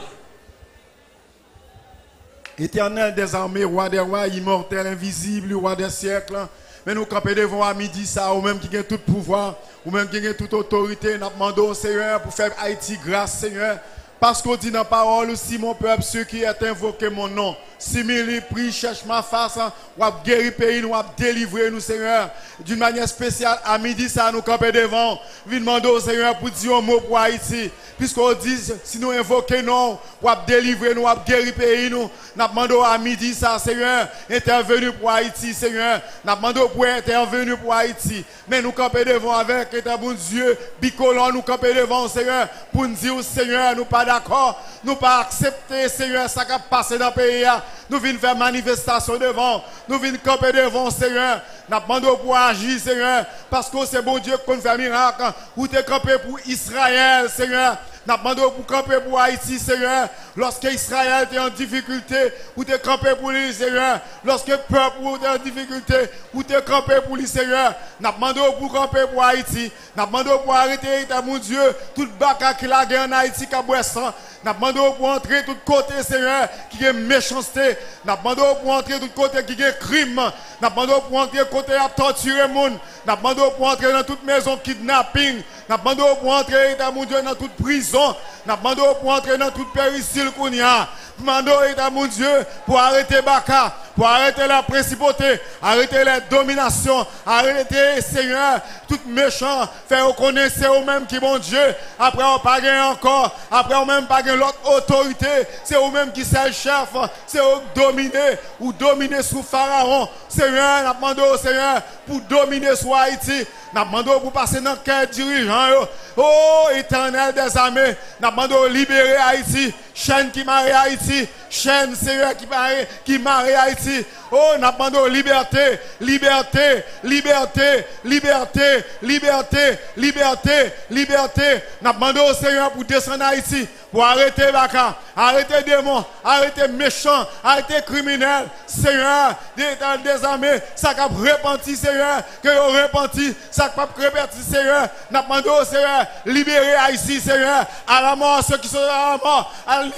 Éternel des armées, roi des rois, immortel, invisible, roi des siècles. Mais nous camper devant à midi ça, ou même qui a tout pouvoir, ou même qui a toute autorité, nous demandons au Seigneur pour faire Haïti grâce, Seigneur. Parce qu'on dit dans la parole aussi, mon peuple, ceux qui ont invoqué mon nom, si mes prie, cherche ma face, ou à guérir le pays, ou à délivrer nous, Seigneur. D'une manière spéciale, à midi, ça nous camper devant. Nous demandons au Seigneur pour dire un mot pour Haïti. Puisqu'on dit, si nous invoquons non, ou à délivrer nous, ou à guérir le pays, nous demandons à midi, ça, Seigneur, intervenu pour Haïti, Seigneur. Nous demandons pour intervenir pour Haïti. Mais nous camper devant avec un bon Dieu, bicolon, nous camper devant, Seigneur, pour nous dire, Seigneur, nous pas d'accord, nous pas accepter, Seigneur, ça qui a passé dans le pays. Nous venons faire manifestation devant, nous venons camper devant, Seigneur. Nous demandons pour agir, Seigneur, parce que c'est bon Dieu qui fait miracle. Ou tu es campé pour Israël, Seigneur. Nous demandons pour camper pour Haïti, Seigneur. Lorsque Israël est en difficulté, ou tu es campé pour lui, Seigneur. Lorsque le peuple est en difficulté, ou tu es campé pour lui, Seigneur. Nous demandons pour camper pour Haïti. Nous demandons pour arrêter, mon Dieu, toute baka qui la guerre en Haïti, qui a boisson. Nous demandons pour entrer de tout côté, Seigneur, qui est méchanceté. Nous demandons pour entrer de tout côté qui est crime. Nous demandons pour entrer de côté à torturer le monde. Nous demandons pour entrer dans toute maison kidnapping. Nous demandons pour entrer, mon Dieu, dans toute prison. Nous demandons pour entrer dans toute péricile qu'on y a. Nous demandons, mon Dieu, pour arrêter Baka, pour arrêter la principauté, arrêter la domination, arrêter, Seigneur, tout méchant, faire reconnaître c'est eux-mêmes qui bon Dieu. Après on pas gagné encore, après on même pas gagné l'autre autorité, c'est eux-mêmes qui c'est le chef, c'est eux dominer ou dominer sous Pharaon. Seigneur, nous demandons, Seigneur, pour dominer sur Haïti. Nous demandons pour passer dans le cœur dirigeant. Oh, Éternel des armées, nous demandons libérer Haïti. Chaîne qui marie Haïti. Chaîne, Seigneur, qui marie Haïti. Oh, nous demandons liberté, liberté, liberté, liberté, liberté, liberté, liberté. Nous demandons, Seigneur, pour descendre Haïti, pour arrêter Baka, arrêter démons, arrêter méchants, arrêter criminels. Seigneur, des armées, ça qui a repenti, Seigneur, que vous repenti, ça qui a repenti, Seigneur. Nous demandons, Seigneur, libérer Haïti, Seigneur, à la mort, ceux qui sont à la mort,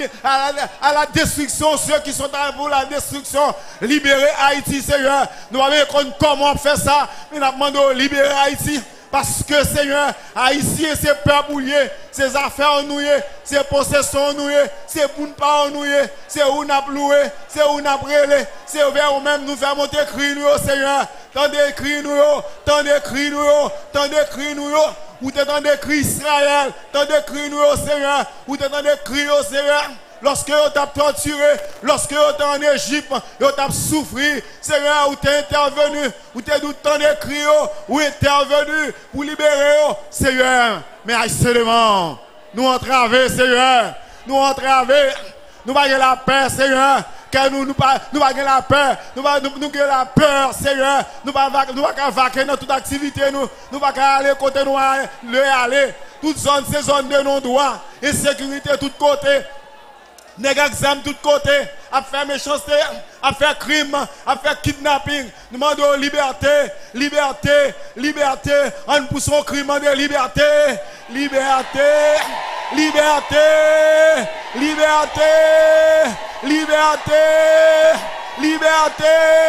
à la destruction, ceux qui sont pour la destruction. Libérer Haïti, Seigneur. Nous avons comment faire ça, mais nous demandons libérer Haïti. Parce que, Seigneur, Haïti, c'est peuple noué, ses affaires nouées, ses possessions nouées, ses bouts de pas nouées, c'est où nous avons loué, c'est où nous avons brûlé, c'est vers nous-mêmes nous faire monter cri nous, Seigneur. Tant de cris nous, tant de cris nous, tant de cris nous, ou tant de cris Israël, tant de cris nous, Seigneur, ou tant de cris au Seigneur. Lorsque vous t'avez torturé, lorsque vous êtes en Égypte, vous avez souffert, Seigneur, vous êtes intervenu, vous êtes tout le temps écrit, vous êtes intervenu pour libérer, Seigneur. Mais seulement, nous entravons, Seigneur, nous entravons, nous avons la paix, Seigneur. Car nous avons la peur, nous avons la peur, Seigneur. Nous ne pouvons pas vaquer dans toute activité, nous ne pouvons pas aller côté nous aller. Toute zone, c'est zone de non-droit. Insécurité, tout côté. Nèg exam tout côté, à faire méchanceté, à faire crime, à faire kidnapping. Nous demandons liberté, liberté, liberté. On pousse au crime de liberté, liberté, liberté, liberté, liberté, liberté,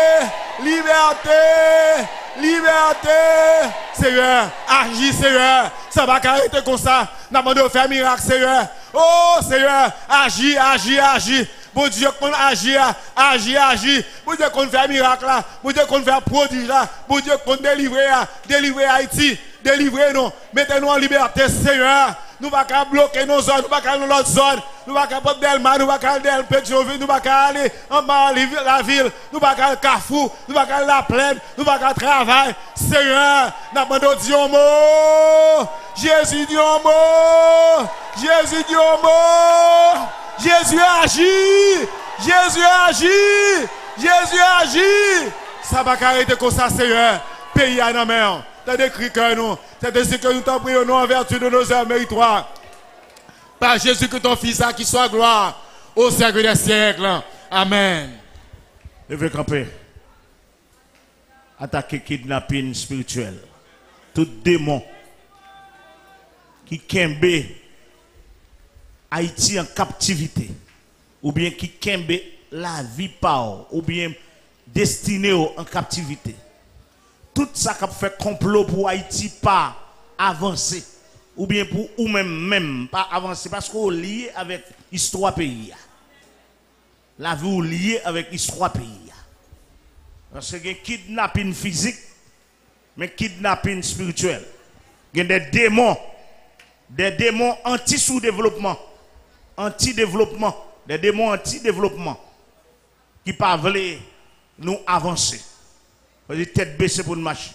liberté, liberté. Seigneur, agis Seigneur. Ça va arrêter comme ça. Nous demandons faire miracle Seigneur. Oh Seigneur, agis, agis, agis. Bon Dieu, qu'on agit, agis, agis. Bon Dieu, qu'on fait miracle là. Bon Dieu, qu'on fait prodige là. Bon Dieu, qu'on délivrer Haïti. Délivrer nous. Mettez-nous en liberté, Seigneur. Nous ne pouvons pas bloquer nos zones, nous ne pouvons pas aller dans l'autre zone. Nous ne pouvons pas Delma, nous ne pouvons pas aller dans Pétionville, nous ne pouvons pas aller en bas la ville, nous ne pouvons pas aller Carrefour, nous ne pouvons pas aller la plaine, nous ne pouvons pas travailler. Seigneur, nous avons dit un mot. Jésus dit un mot. Jésus dit un mot. Jésus agit. Jésus agit. Jésus agit. Ça va arrêter comme ça, Seigneur. Pays à la mer. T'as décrit que nous. C'est ainsi que nous t'en prions en vertu de nos heures méritoires. Par Jésus que ton Fils a qui soit gloire au siècle des siècles. Amen. Levez camper. Attaquer kidnapping spirituel. Tout démon qui kembe Haïti en captivité, ou bien qui kembe la vie par, ou bien destiné en captivité. Tout ça qui fait complot pour Haïti pas avancer, ou bien pour ou même pas avancer, parce qu'on est lié avec l'histoire pays. La vie est liée avec l'histoire pays. Parce qu'il y a un kidnapping physique, mais kidnapping spirituel. Il y a des démons anti-sous-développement, anti-développement, des démons anti-développement qui ne peuvent pas nous avancer. Parce que tête baissée pour nous marcher.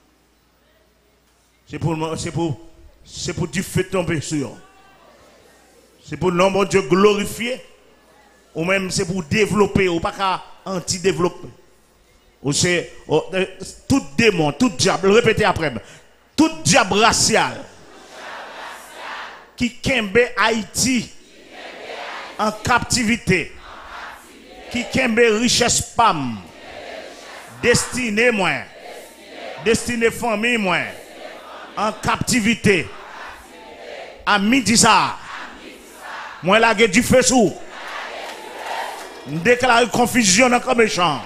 C'est pour du feu tomber sur eux. C'est pour le nom de Dieu glorifier. Ou même c'est pour développer, ou pas qu'à anti-développer. Ou c'est tout démon, tout diable, répétez après. Tout diable racial qui kembe Haïti en captivité, qui kembe richesse pam, destiné moi, destiné famille moi, en captivité, à midi ça, moi la du feu sous, déclare confusion dans le méchant,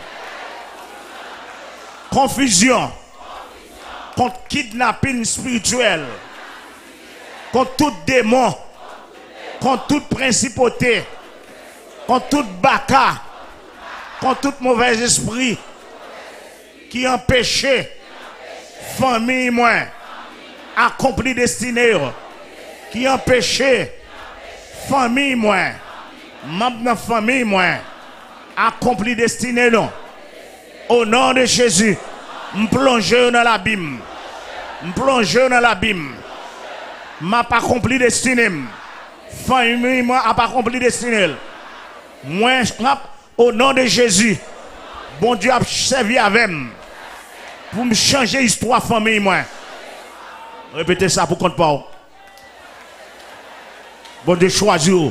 confusion contre kidnapping spirituel, contre tout démon, contre toute principauté, contre tout baka, contre tout mauvais esprit qui empêchait famille moi accomplir destinée, qui empêchait famille moi membre de famille moi accomplir destinée non. Au nom de Jésus, me plonger dans l'abîme, me plonger dans l'abîme. M'a pas accompli destinée. Famille moi a pas accompli destinée. Moi au nom de Jésus, bon Dieu a servi avec moi pour me changer l'histoire famille moi. Répétez ça pour compte pas. Bon Dieu choisit.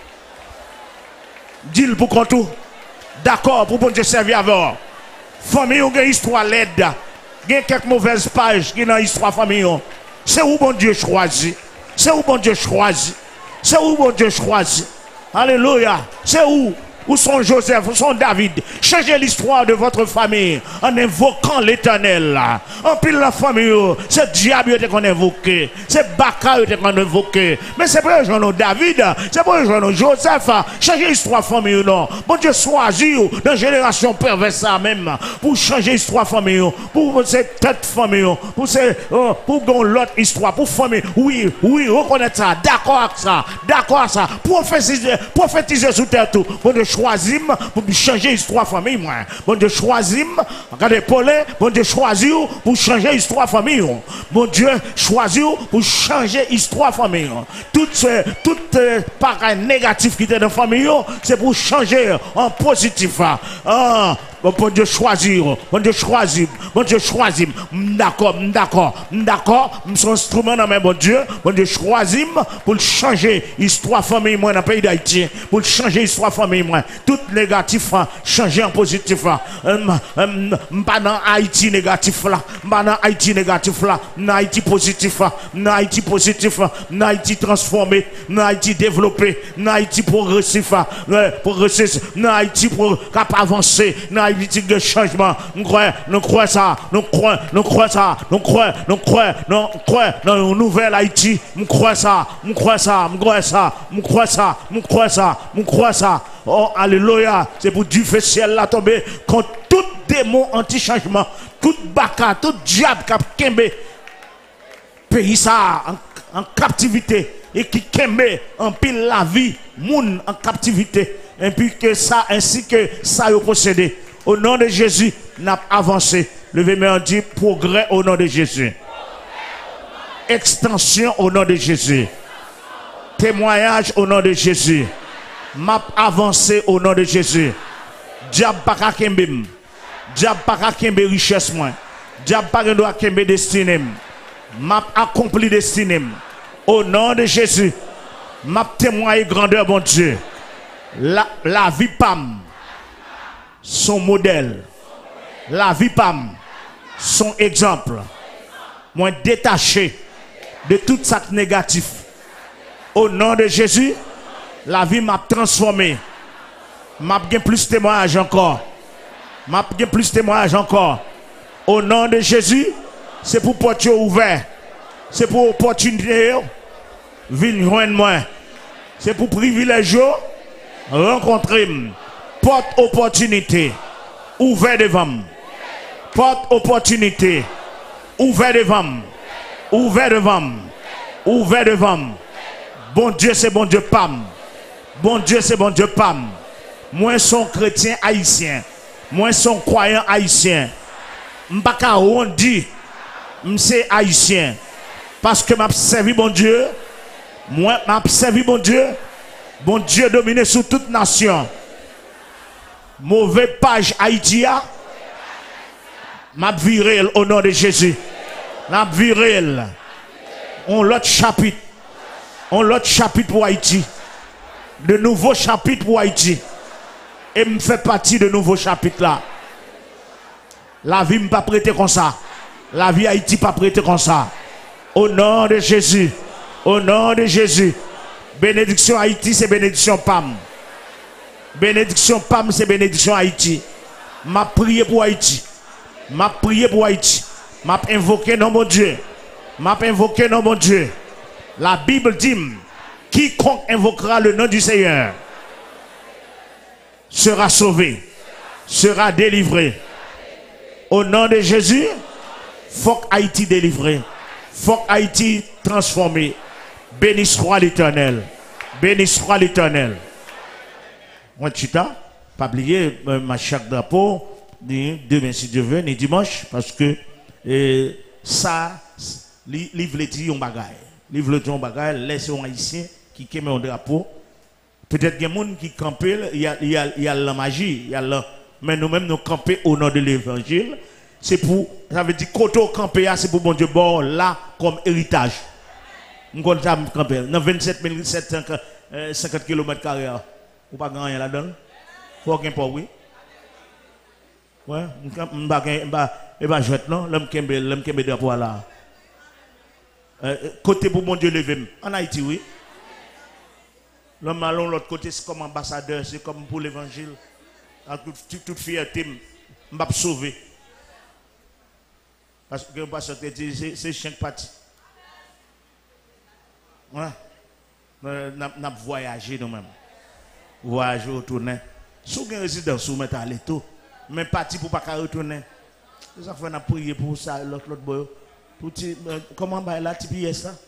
Dis-le pour compte. D'accord pour bon Dieu servir avec vous. Famille ou une histoire laide. Il y a quelques mauvaises pages qui dans l'histoire famille. C'est où bon Dieu choisit. C'est où bon Dieu choisit. C'est où bon Dieu choisit. Alléluia. C'est où sont Joseph, où sont David. Changez l'histoire de votre famille en invoquant l'Éternel. En pile la famille, c'est diable qu'on invoqué. C'est Baka qu'on invoqué. Mais c'est pas les David, c'est pas les Joseph. Changez l'histoire famille. Non. Bon Dieu choisit dans la génération perverse même pour changer l'histoire famille. Pour cette tête famille. Pour l'autre histoire. Pour famille. Oui, reconnaître ça. D'accord avec ça. D'accord avec ça. Prophétiser sous terre tout. Bon Dieu choisis pour changer l'histoire famille moi. Bon Dieu choisis, regardez Paulin, bon Dieu choisit pour changer l'histoire famille. Bon Dieu choisit pour changer l'histoire famille. Toutes pareilles négatives qui étaient dans la famille, c'est pour changer en positif. Bon Dieu choisir, bon Dieu choisir, bon Dieu choisir. D'accord, son instrument dans mes bon Dieu choisir pour changer l'histoire famille moi dans le pays d'Haïti, pour changer l'histoire famille moi. Tout négatif changer en positif là. Pas dans Haïti négatif là, pas dans Haïti négatif là, dans Haïti positif là, dans Haïti positif là, dans Haïti transformé, dans Haïti développé, dans Haïti progressif là, dans Haïti pour cap avancer, dans Haïti de changement. Nous croyons ça, nous croyons dans une nouvelle Haïti. Nous croyons ça. Oh, alléluia. C'est pour Dieu fait ciel là tomber contre tout démon anti-changement, tout baka, tout diable qui a kembe pays ça en captivité et qui kembe en pile la vie, moun en captivité. Et puis que ça, ainsi que ça, vous possédez. Au nom de Jésus, n'a avancé. Levez-moi, on dit progrès au nom de Jésus. Extension au nom de Jésus. Témoignage au nom de Jésus. M'a avancé au nom de Jésus. Diable pas kembe. Diable pas kembe richesse moi. Diable pas doit kembe destinée. M'a accompli destinée. Au nom de Jésus. M'a témoigné grandeur bon Dieu. La vie PAM, son modèle. La vie PAM, son exemple. Moi détaché de tout ça négatif. Au nom de Jésus, la vie m'a transformé. M'a bien plus témoignage encore. Au nom de Jésus, c'est pour porter ouvert. C'est pour opportunité. Venez joindre moi. C'est pour privilégier. Rencontrer. Porte opportunité. Ouvert devant. Porte opportunité. Ouvert devant. Bon Dieu, c'est bon Dieu PAM. Moi, son chrétien haïtien. Moi, son croyant haïtien. M'baka on dit, m'se haïtien. Parce que m'a servi bon Dieu. Moi, m'a servi bon Dieu. Bon Dieu dominé sur toute nation. Mauvais page Haïti. M'a viré au nom de Jésus. M'a viré. On l'autre chapitre. Pour Haïti. De nouveaux chapitres pour Haïti. Et me fait partie de nouveaux chapitres là. La vie ne pas prêter comme ça. La vie Haïti pas prêter comme ça. Au nom de Jésus. Bénédiction Haïti, c'est bénédiction PAM. Bénédiction PAM, c'est bénédiction Haïti. M'a prié pour Haïti. M'a invoqué non mon Dieu. La Bible dit, quiconque invoquera le nom du Seigneur sera sauvé, sera délivré. Au nom de Jésus, faut Haïti délivré. Faut Haïti transformé. Béni soit l'Éternel. Moi, chita, pas oublier ma chaque drapeau, demain si Dieu veut, ni dimanche, parce que ça, livre les dit on bagaille. Laisse un haïtien qui met un drapeau. Peut-être qu'il y a des gens qui campent, il y a la magie, mais nous-mêmes nous camper au nom de l'évangile. C'est pour, ça veut dire, quand on campe, c'est pour bon Dieu, bon, là, comme héritage. Nous avons campé dans 27 750 km². Ou pas gagner là-dedans? Faut qu'il pas, oui. Ouais, je vais jouer, non? L'homme qui est drapeau là. Côté pour bon Dieu levé. En Haïti, oui. L'homme allons l'autre côté, c'est comme ambassadeur, c'est comme pour l'évangile. Toute fierté, je vais sauver. Parce que c'est chien parti. Ouais. N'a voyagé nous-mêmes. Voyager, retourner. Si vous avez une résidence, vous mettez à l'étau. Mais parti pour ne pas retourner. Ça fait qu'on a prié pour ça, l'autre boy. Comment on va là, tu pièces ça?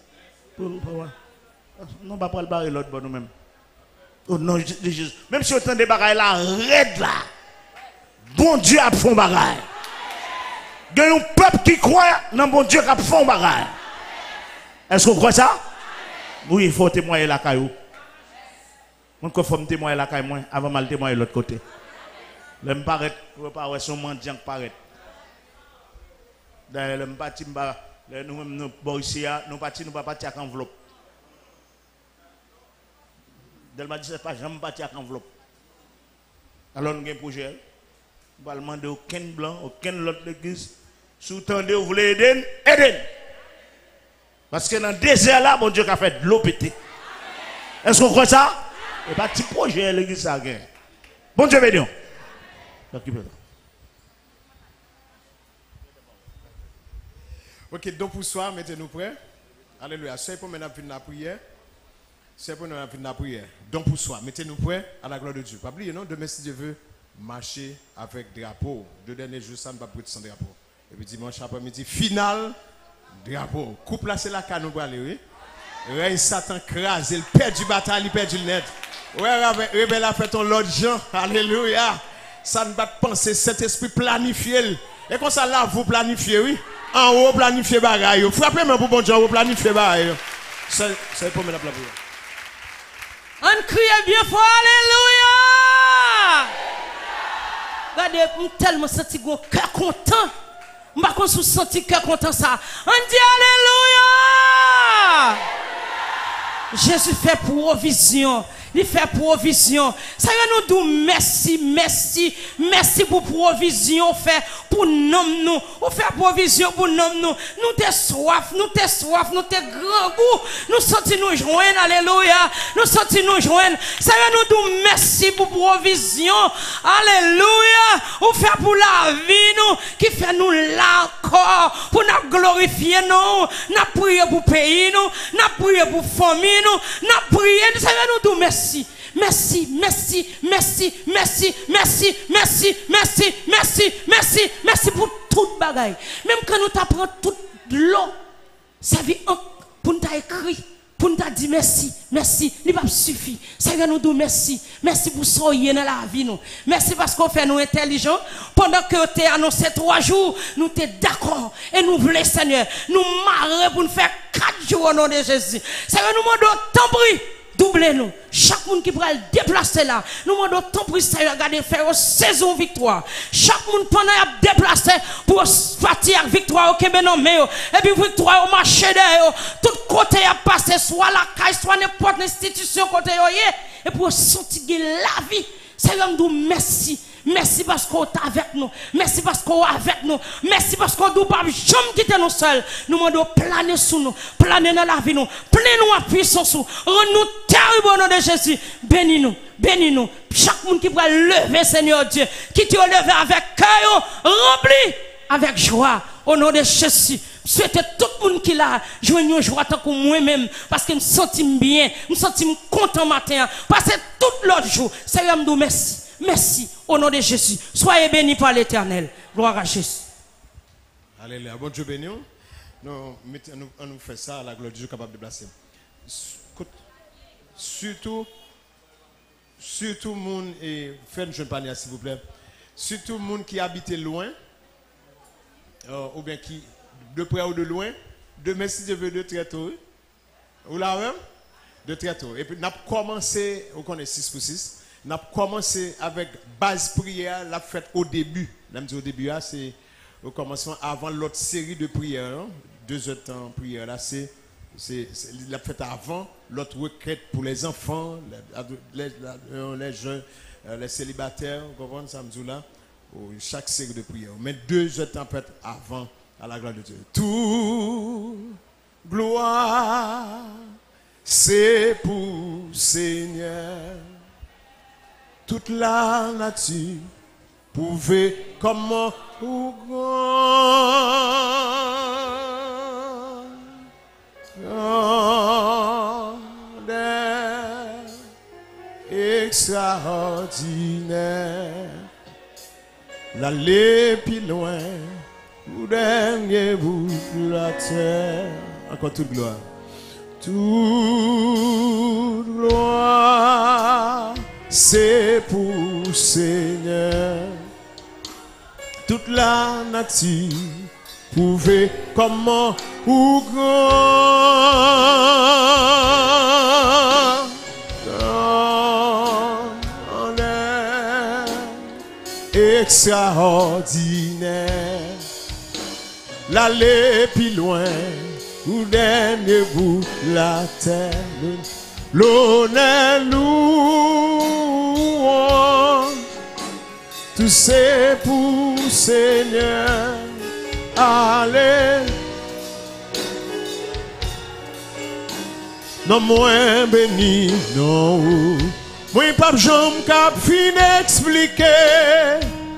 Non, pas pour le barrer l'autre boy nous-mêmes. Oh non, Jésus. Même si autant de bagailles là, raide là. Bon Dieu a fait un bagaille. Il y a un peuple qui croit dans bon Dieu qui a fait un bagaille. Est-ce qu'on croit ça? Oui, il faut témoigner la caillou. Il faut témoigner la caillou avant de témoigner de l'autre côté. L'homme paraît, pas son mendiant paraît. D'ailleurs, l'homme parti, nous ici, nous partis, nous pas partir avec enveloppe. Delma dit, c'est pas jamais parti avec enveloppe. Alors, nous avons un projet. Nous allons demander aucun blanc, aucun autre église. Si vous tendez, vous voulez aider, aidez. Parce que dans le désert là, mon Dieu a fait de l'eau pété. Est-ce qu'on croit ça? Et pas petit projet l'église a gagné. Bon Dieu béni. Ok, donc pour soi, mettez-nous prêts. Alléluia. C'est pour maintenant la prière. C'est pour nous la prière. Donc pour soi, mettez-nous prêts à la gloire de Dieu. Pas oublier, non? Demain, si Dieu veut, marcher avec drapeau. 2 derniers jours, ça ne va pas être sans drapeau. Et puis dimanche après-midi, final, drapeau. Coupe là, c'est la canon pour aller, oui. Règne Satan crase, il perd du bataille, il perd du net. Ouais, rebelle a fait ton l'autre Jean. Alléluia. Ça ne va pas penser, cet esprit planifié. Et comme ça là, vous planifiez, oui. En haut, planifiez bagaille. Frappez-moi pour bon Dieu, vous planifiez bagaille. C'est pour mettre la prière. On crie bien fort, alléluia. Regardez, je tellement senti mon cœur content. Je ne sais pas si vous sentez cœur content ça. On dit alléluia. Jésus fait provision. Il fait provision. Ça veut nous dire merci, merci, merci pour provision fait pour nous. On fait provision pour nous. Nous t'es soif, nous t'es grand goût. Nous sentons nous joindre, alléluia. Nous sentons nous joindre. Ça veut nous dire merci pour provision. Alléluia. On fait pour la vie nous, qui fait nous là encore, pour nous glorifier nous. Nous prions pour pays nous, nous prions pour famille nous, nous prions. Ça veut nous dire merci. Merci, merci, merci, merci, merci, merci, merci, merci, merci, merci pour toute bagaille. Même quand nous t'apprenons toute l'eau, ça vient pour nous écrire, pour nous dire merci, merci, il va suffire. Ça vient nous dire merci, merci pour soyez dans la vie nous. Merci parce qu'on fait nous intelligents. Pendant que tu as annoncé 3 jours, nous sommes d'accord et nous voulons Seigneur, nous marrer pour nous faire 4 jours au nom de Jésus. Ça vient nous demander tant pis. Doublez-nous. Chaque monde qui pourra le déplacer là, nous demandons tant pour ça, regarder faire une saison victoire. Chaque monde pendant à déplacer pour partir avec victoire au Québec non mais et puis victoire au marché d'ailleurs. Tout côté a passé soit la caille soit n'importe institution côté et pour sentir la vie. C'est là nous merci. Merci parce qu'on est avec nous. Merci parce qu'on est avec nous. Merci parce qu'on ne doit pas jamais quitter nous seuls. Nous demandons planer sous nous, planer dans la vie nous, planer-nous à puissance. Rends-nous terrible au nom de Jésus. Bénis-nous, bénis-nous. Chaque monde qui va lever, Seigneur Dieu, qui te lever avec cœur, rempli avec joie au nom de Jésus. Souhaitez tout le monde qui l'a joué une joie tant que moi-même parce que je me sens bien, je me sens content matin. Parce que tout l'autre jour, Seigneur me dit merci. Merci au nom de Jésus. Soyez bénis par l'Éternel. Gloire à Jésus. Alléluia. Bon Dieu béni. On nous fait ça à la gloire de Dieu capable de placer. Surtout, monde et faites une jeune panière s'il vous plaît. Surtout monde qui habite loin ou bien qui de près ou de loin. Demain si Dieu veut de très tôt. Ou là même de très tôt. Et puis on a commencé, on connaît 6 pour 6. On a commencé avec base prière, la fête au début. Au début, c'est au commencement avant l'autre série de prières. 2 heures de temps prière. Là, c'est la fête avant l'autre requête pour les enfants, les jeunes, les célibataires. Vous comprenez ça, là? Chaque série de prières. Mais 2 heures de temps fête avant à la gloire de Dieu. Tout gloire, c'est pour Seigneur. Toute la nature pouvait comment ou extraordinaire l'aller plus loin ou dernier bout de la terre. Encore toute gloire. Toute gloire, c'est pour Seigneur. Toute la nature pouvait comment ou grand extraordinaire. L'aller plus loin, ou dernier bout la terre. L'honneur louange, tout c'est pour Seigneur. Allez, non moins béni, non. Moi pas j'aime qu'à fin expliquer.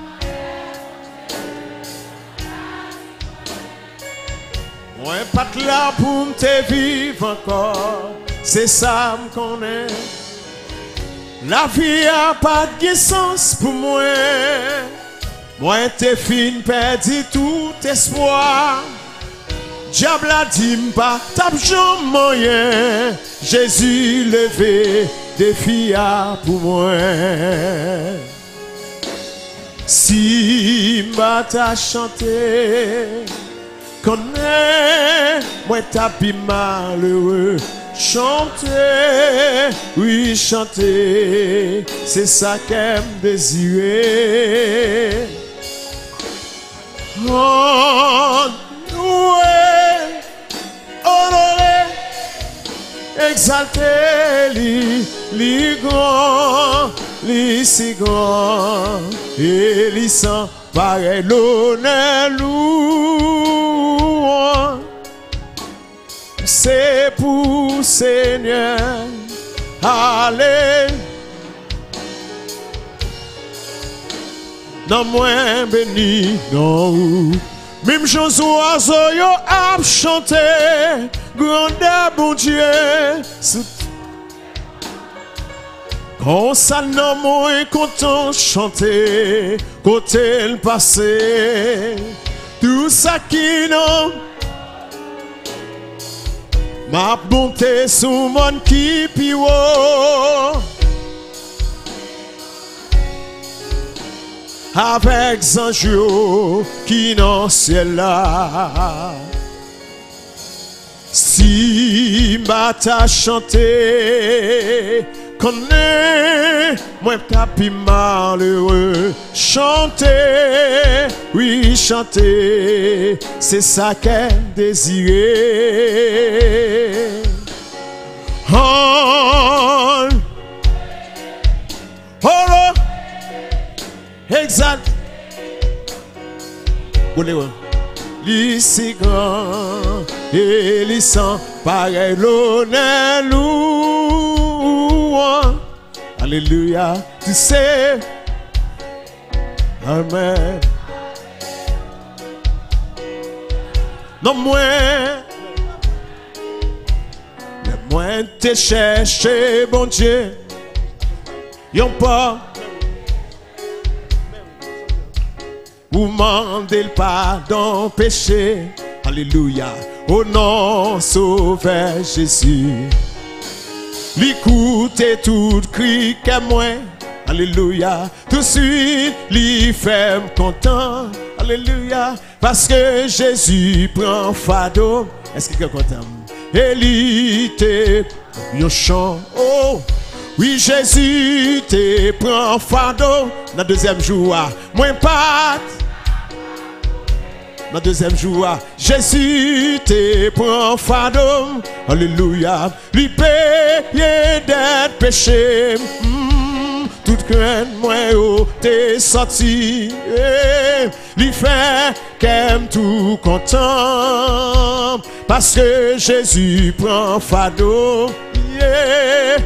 Moi pas là pour te vivre encore. C'est ça me connaît. La vie a pas de sens pour moi. Moi t'es fin perdu tout espoir. Diable a dit m'pas tape jamais moyen. Jésus levé défi pour moi. Si m'pas t'a chanté, connais moi t'as pi malheureux. Chanter, oui chanter, c'est ça qu'aime désirer. Oh, louer, honorer, exalter, li grand, li si grand, et li sans pareil l'honneur louange. C'est pour Seigneur, allez, non moins béni, non. Même chose oiseau yo a chanté, grandeur bon Dieu. Quand ça non moins content chanter, côté le passé, tout ça qui non. Ma bonté sous mon qui piwo. Avec anges qui dans ciel là. Si m'ta chanté, connais moi capi malheureux. Chanter, oui chanter, c'est ça qu'elle désirait. Oh, oh, exact. Li si grand et li sans pareil l'honneur louange. Alléluia, tu sais. Amen. Non moins te chercher, bon Dieu. Yon pas ou mandez le pardon péché. Alléluia. Au nom sauveur Jésus. L'écoutez tout cri qu'à moi. Alléluia. Tout de suite, lui fait content. Alléluia. Parce que Jésus prend fardeau. Est-ce que quelqu'un est content? Et lui te yon chant. Oh, oui, Jésus te prend fardeau. Dans le deuxième jour, moins pas. Dans le deuxième jour, Jésus te prend fardeau. Alléluia. Lui paye d'être péché. Toute crainte, moi, t'es sorti. Lui fait qu'aime tout content. Parce que Jésus prend fardeau. Yeah.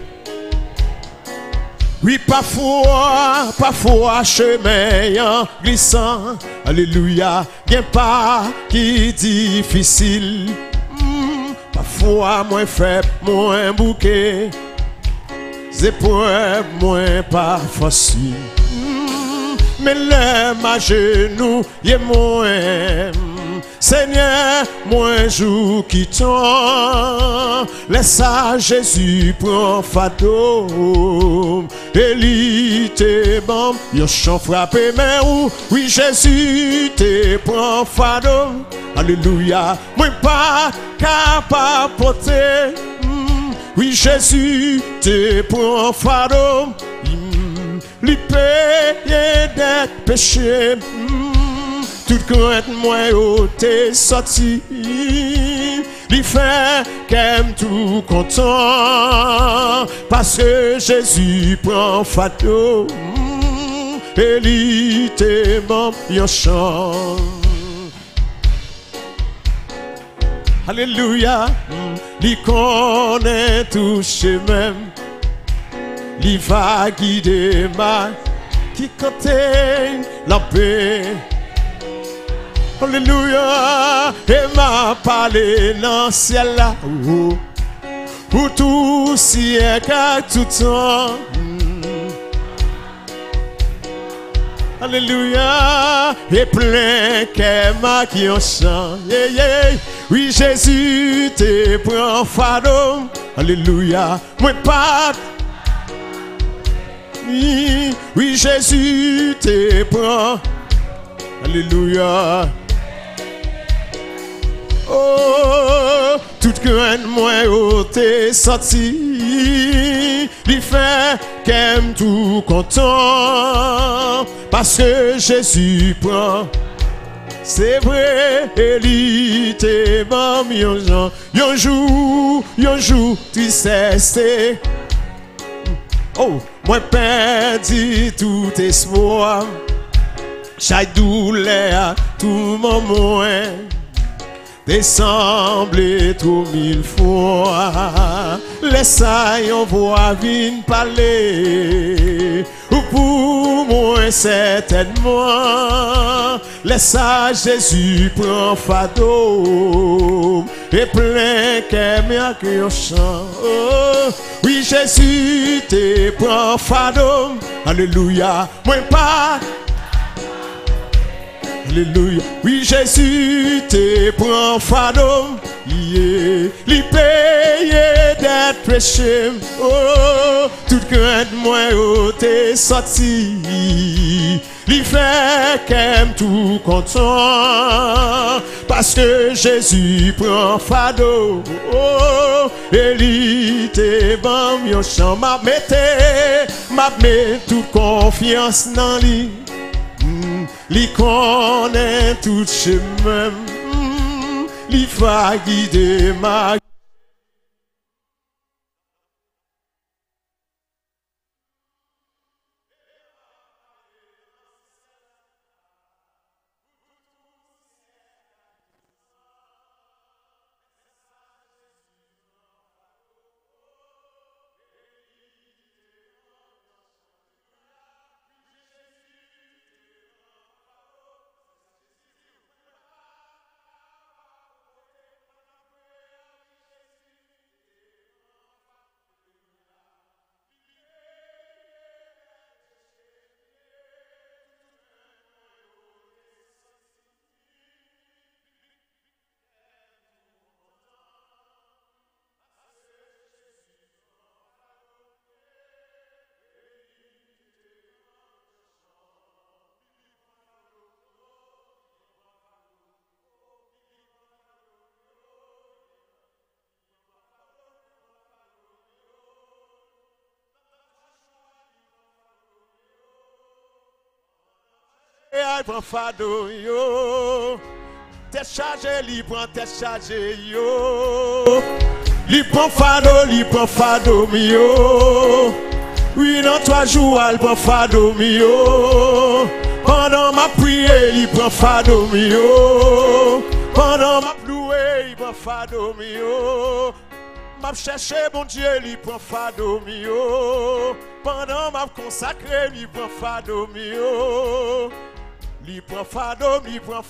Oui, parfois, chemin en glissant. Alléluia, bien pas qui difficile. Parfois, moins faible, moins bouquet. Épreuves, moins pas facile. Mais l'homme à genoux, y est moins. Seigneur, moi joue qui t'en. Laisse à Jésus prend fardeau. Élie te bon, yon chant frappé mais où? Oui, Jésus te prend fardeau. Alléluia, moi pas capable porter. Oui, Jésus te prend fardeau. li paye des péchés. Toute crainte moi t'es sorti. Li fait qu'aime tout content. Parce que Jésus prend fado. Et li t'aime yon chant. Alléluia. Li connaît tout chemin. Li va guider ma qui contient la paix. Alléluia. Et m'a parlé dans le ciel là. Pour tout siècle à tout temps. Alléluia. Et plein qu'aima qui en chante. Yeah, yeah. Oui, Jésus te prend fardeau. Alléluia. Moi pas. Oui, Jésus te prend. Alléluia. Oh, toute crainte moi t'es sorti. Il fait qu'aime tout content. Parce que Jésus prend. C'est vrai, il te bon yon jour, tu sais c'est. Oh, moi perdu tout espoir. Chaque douleur, tout mon moins. Dessemblé tout 1000 fois. Laisse yon voix vin parler. Ou pour moi certainement. Laisse Jésus prend fado. Et plein qu'aime que yon chant. Oh, oui Jésus te prend fado. Alléluia. Moi pas. Alléluia. Oui, Jésus te prend fardeau. Yeah. Li paye des péchés. Oh, toute crainte moi t'es sorti. Li fait qu'aime tout content. Parce que Jésus prend fardeau. Oh, et li te bon yon chant. M'a mette toute confiance dans lui. Li connaît tout chemin, li va guider ma. Et elle prend fado yo. T'es chargé, li prend t'es chargé yo. Li prend fado yo. Oui, dans 3 jours, elle prend fado yo. Pendant ma prière, il prend fado yo. Pendant ma louée, il prend fado yo. M'a cherché mon Dieu, il prend fado yo. Pendant ma consacré, il prend fado yo. Li prend fado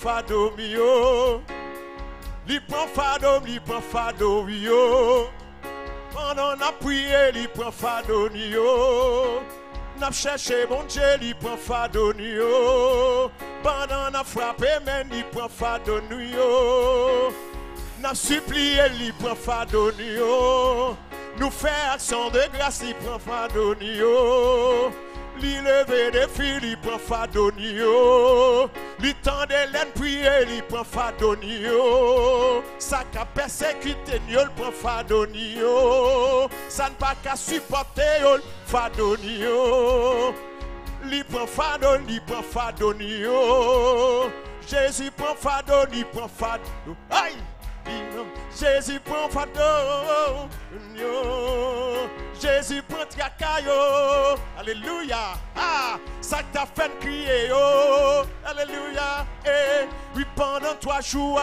yo. Li prend fado yo. Pendant na prié, li prend fado yo. N'a cherché mon Dieu, li prend fado yo. Pendant na frappé, men li prend fado yo. N'a supplié, li prend fado yo. Nous fait action de grâce, li prend fado yo. Li lever des filles, li prend fado yo. Li tende l'aine prier, li prend fado yo. Ça qu'a persécuté, li prend fado yo. Ça ne pas qu'à supporter, fado yo. li prend fado, li prend fado ni yo. Jésus prend fado, li prend fado. Aïe! Jésus prend fado, yo. Jésus prend trakayo. Alléluia. Ah, ça t'a fait crier, yo. Alléluia. Eh, oui, pendant 3 jours,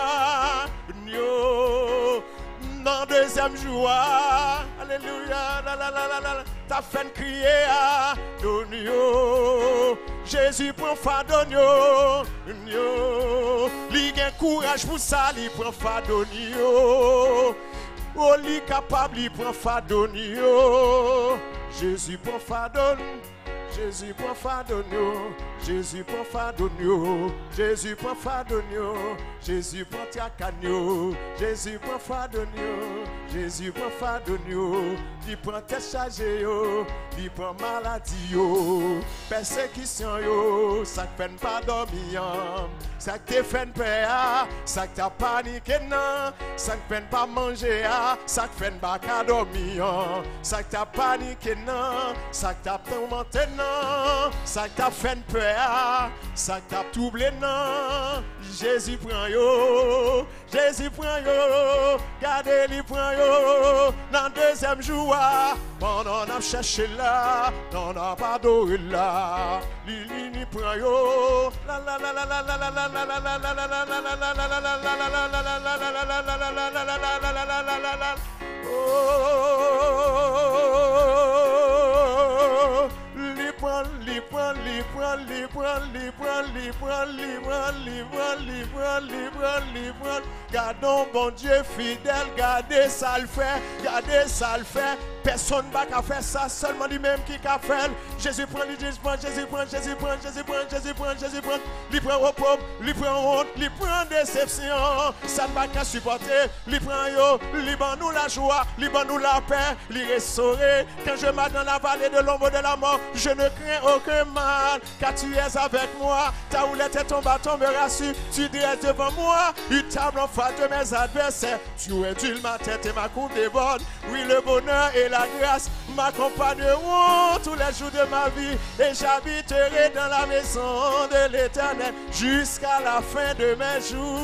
yo. Dans deuxième jour, alléluia, la la la la la, t'as fait crier à Donio. Jésus prend fadonio, yo. Li gen courage pour ça, li prend fadonio. Oh, li capable, li prend fadonio. Jésus prend fadonio. Jésus prend fadonio, Jésus prend fadonio, Jésus prend fadonio, Jésus prend tiacanio, Jésus prend fadonio, Jésus prend fadonio, il prend tête chargée yo, il prend maladie yo, persécution yo, ça fait pas dormir, ça te fait peur, ça t'a paniqué non, ça fait pas manger, ça fait pas dormir, ça t'a paniqué non, ça t'a tourmenté non. Ça t'a fait peur, ça t'a troublé non. Jésus prend yo, Jésus prend yo, gardez li prend yo. Dans deuxième jour, pendant on a cherché là, on a pas adoré là. Li prend yo, la la la la la la la la la la la la la la la la la. Gardons bon Dieu fidèle, gardez ça le fait, gardez ça le fait. Personne va faire ça, seulement lui-même qui a fait. Jésus prend, Jésus prend, Jésus prend, Jésus prend, Jésus prend, Jésus prend, Jésus prend. Il prend repos, il prend honte, il prend déception. Ça ne va qu'à supporter. Il prend yo, il ban nous la joie, il ban nous la paix, il restaurer. Quand je marche dans la vallée de l'ombre de la mort, je ne crains aucun mal, car tu es avec moi. Ta houlette et ton bâton me rassurent. Tu dresses devant moi une table en face de mes adversaires. Tu réduis ma tête et ma coupe déborde. Oui, le bonheur et la grâce m'accompagneront tous les jours de ma vie. Et j'habiterai dans la maison de l'Éternel jusqu'à la fin de mes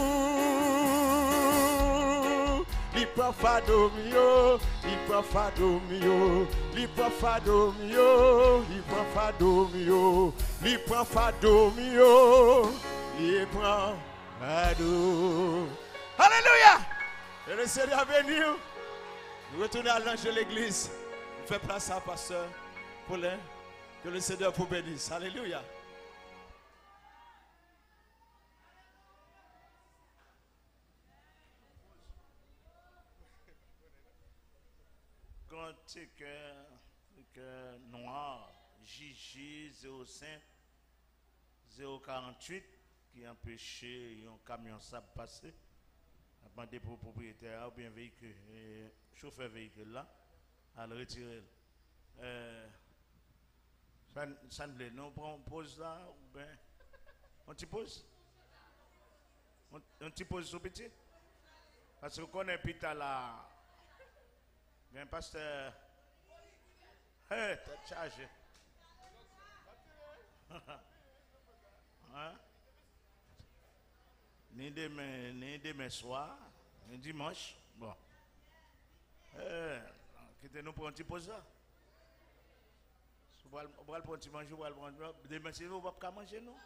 jours. Li prend fado mio, li prend fado mio, li prend fado mio, li prend fado mio, li prend fado mio, li prend fado. Alléluia! Et le Seigneur est venu. Nous retournons à l'ange de l'église. On fait place à pasteur Paulin. Que le Seigneur vous bénisse. Alléluia. Quand tu es noir, JJ 05 048 qui empêchait un camion sable passer. Demandé pour le propriétaire ou bien véhicule, chauffeur véhicule là, à le retirer. Ça ne plaît, nous prenons pause là ou bien on t'y pose? On t'y pose sur petit? Parce qu'on connaît Pita là. Bien, pasteur. Hé, t'as chargé. Hein? Ni demain soir, ni dimanche. Bon. Quittez-nous pour un petit pause là. On va prendre un petit manger, on va prendre. Demain, c'est vous, on va pas manger, nous.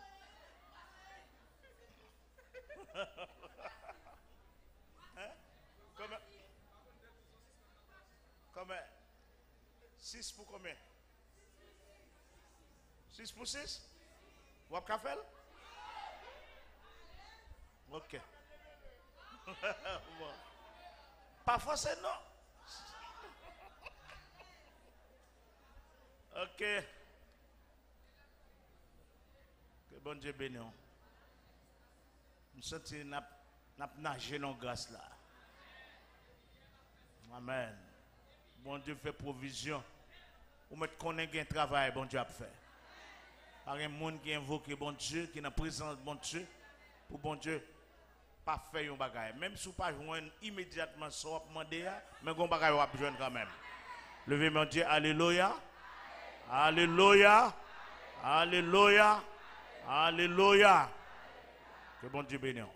Hein? Combien? 6 pour combien? 6 pour 6? Vous avez café? Ok. Bon. Pas forcément, non. Ok. Que bon Dieu bénisse. Nous sentons n'a nager dans grâce là. Amen. Bon Dieu fait provision. Ou mettre qu'on ait un travail, bon Dieu a fait. Par un monde qui invoque bon Dieu, qui est dans la présence de bon Dieu, pour bon Dieu pas faire un bagage. Même si vous ne pas joindre immédiatement ce qu'on demandé, mais un bagage vous joindre quand même. Levez mon Dieu, alléluia. Alléluia. Alléluia. Alléluia. Que bon Dieu bénisse.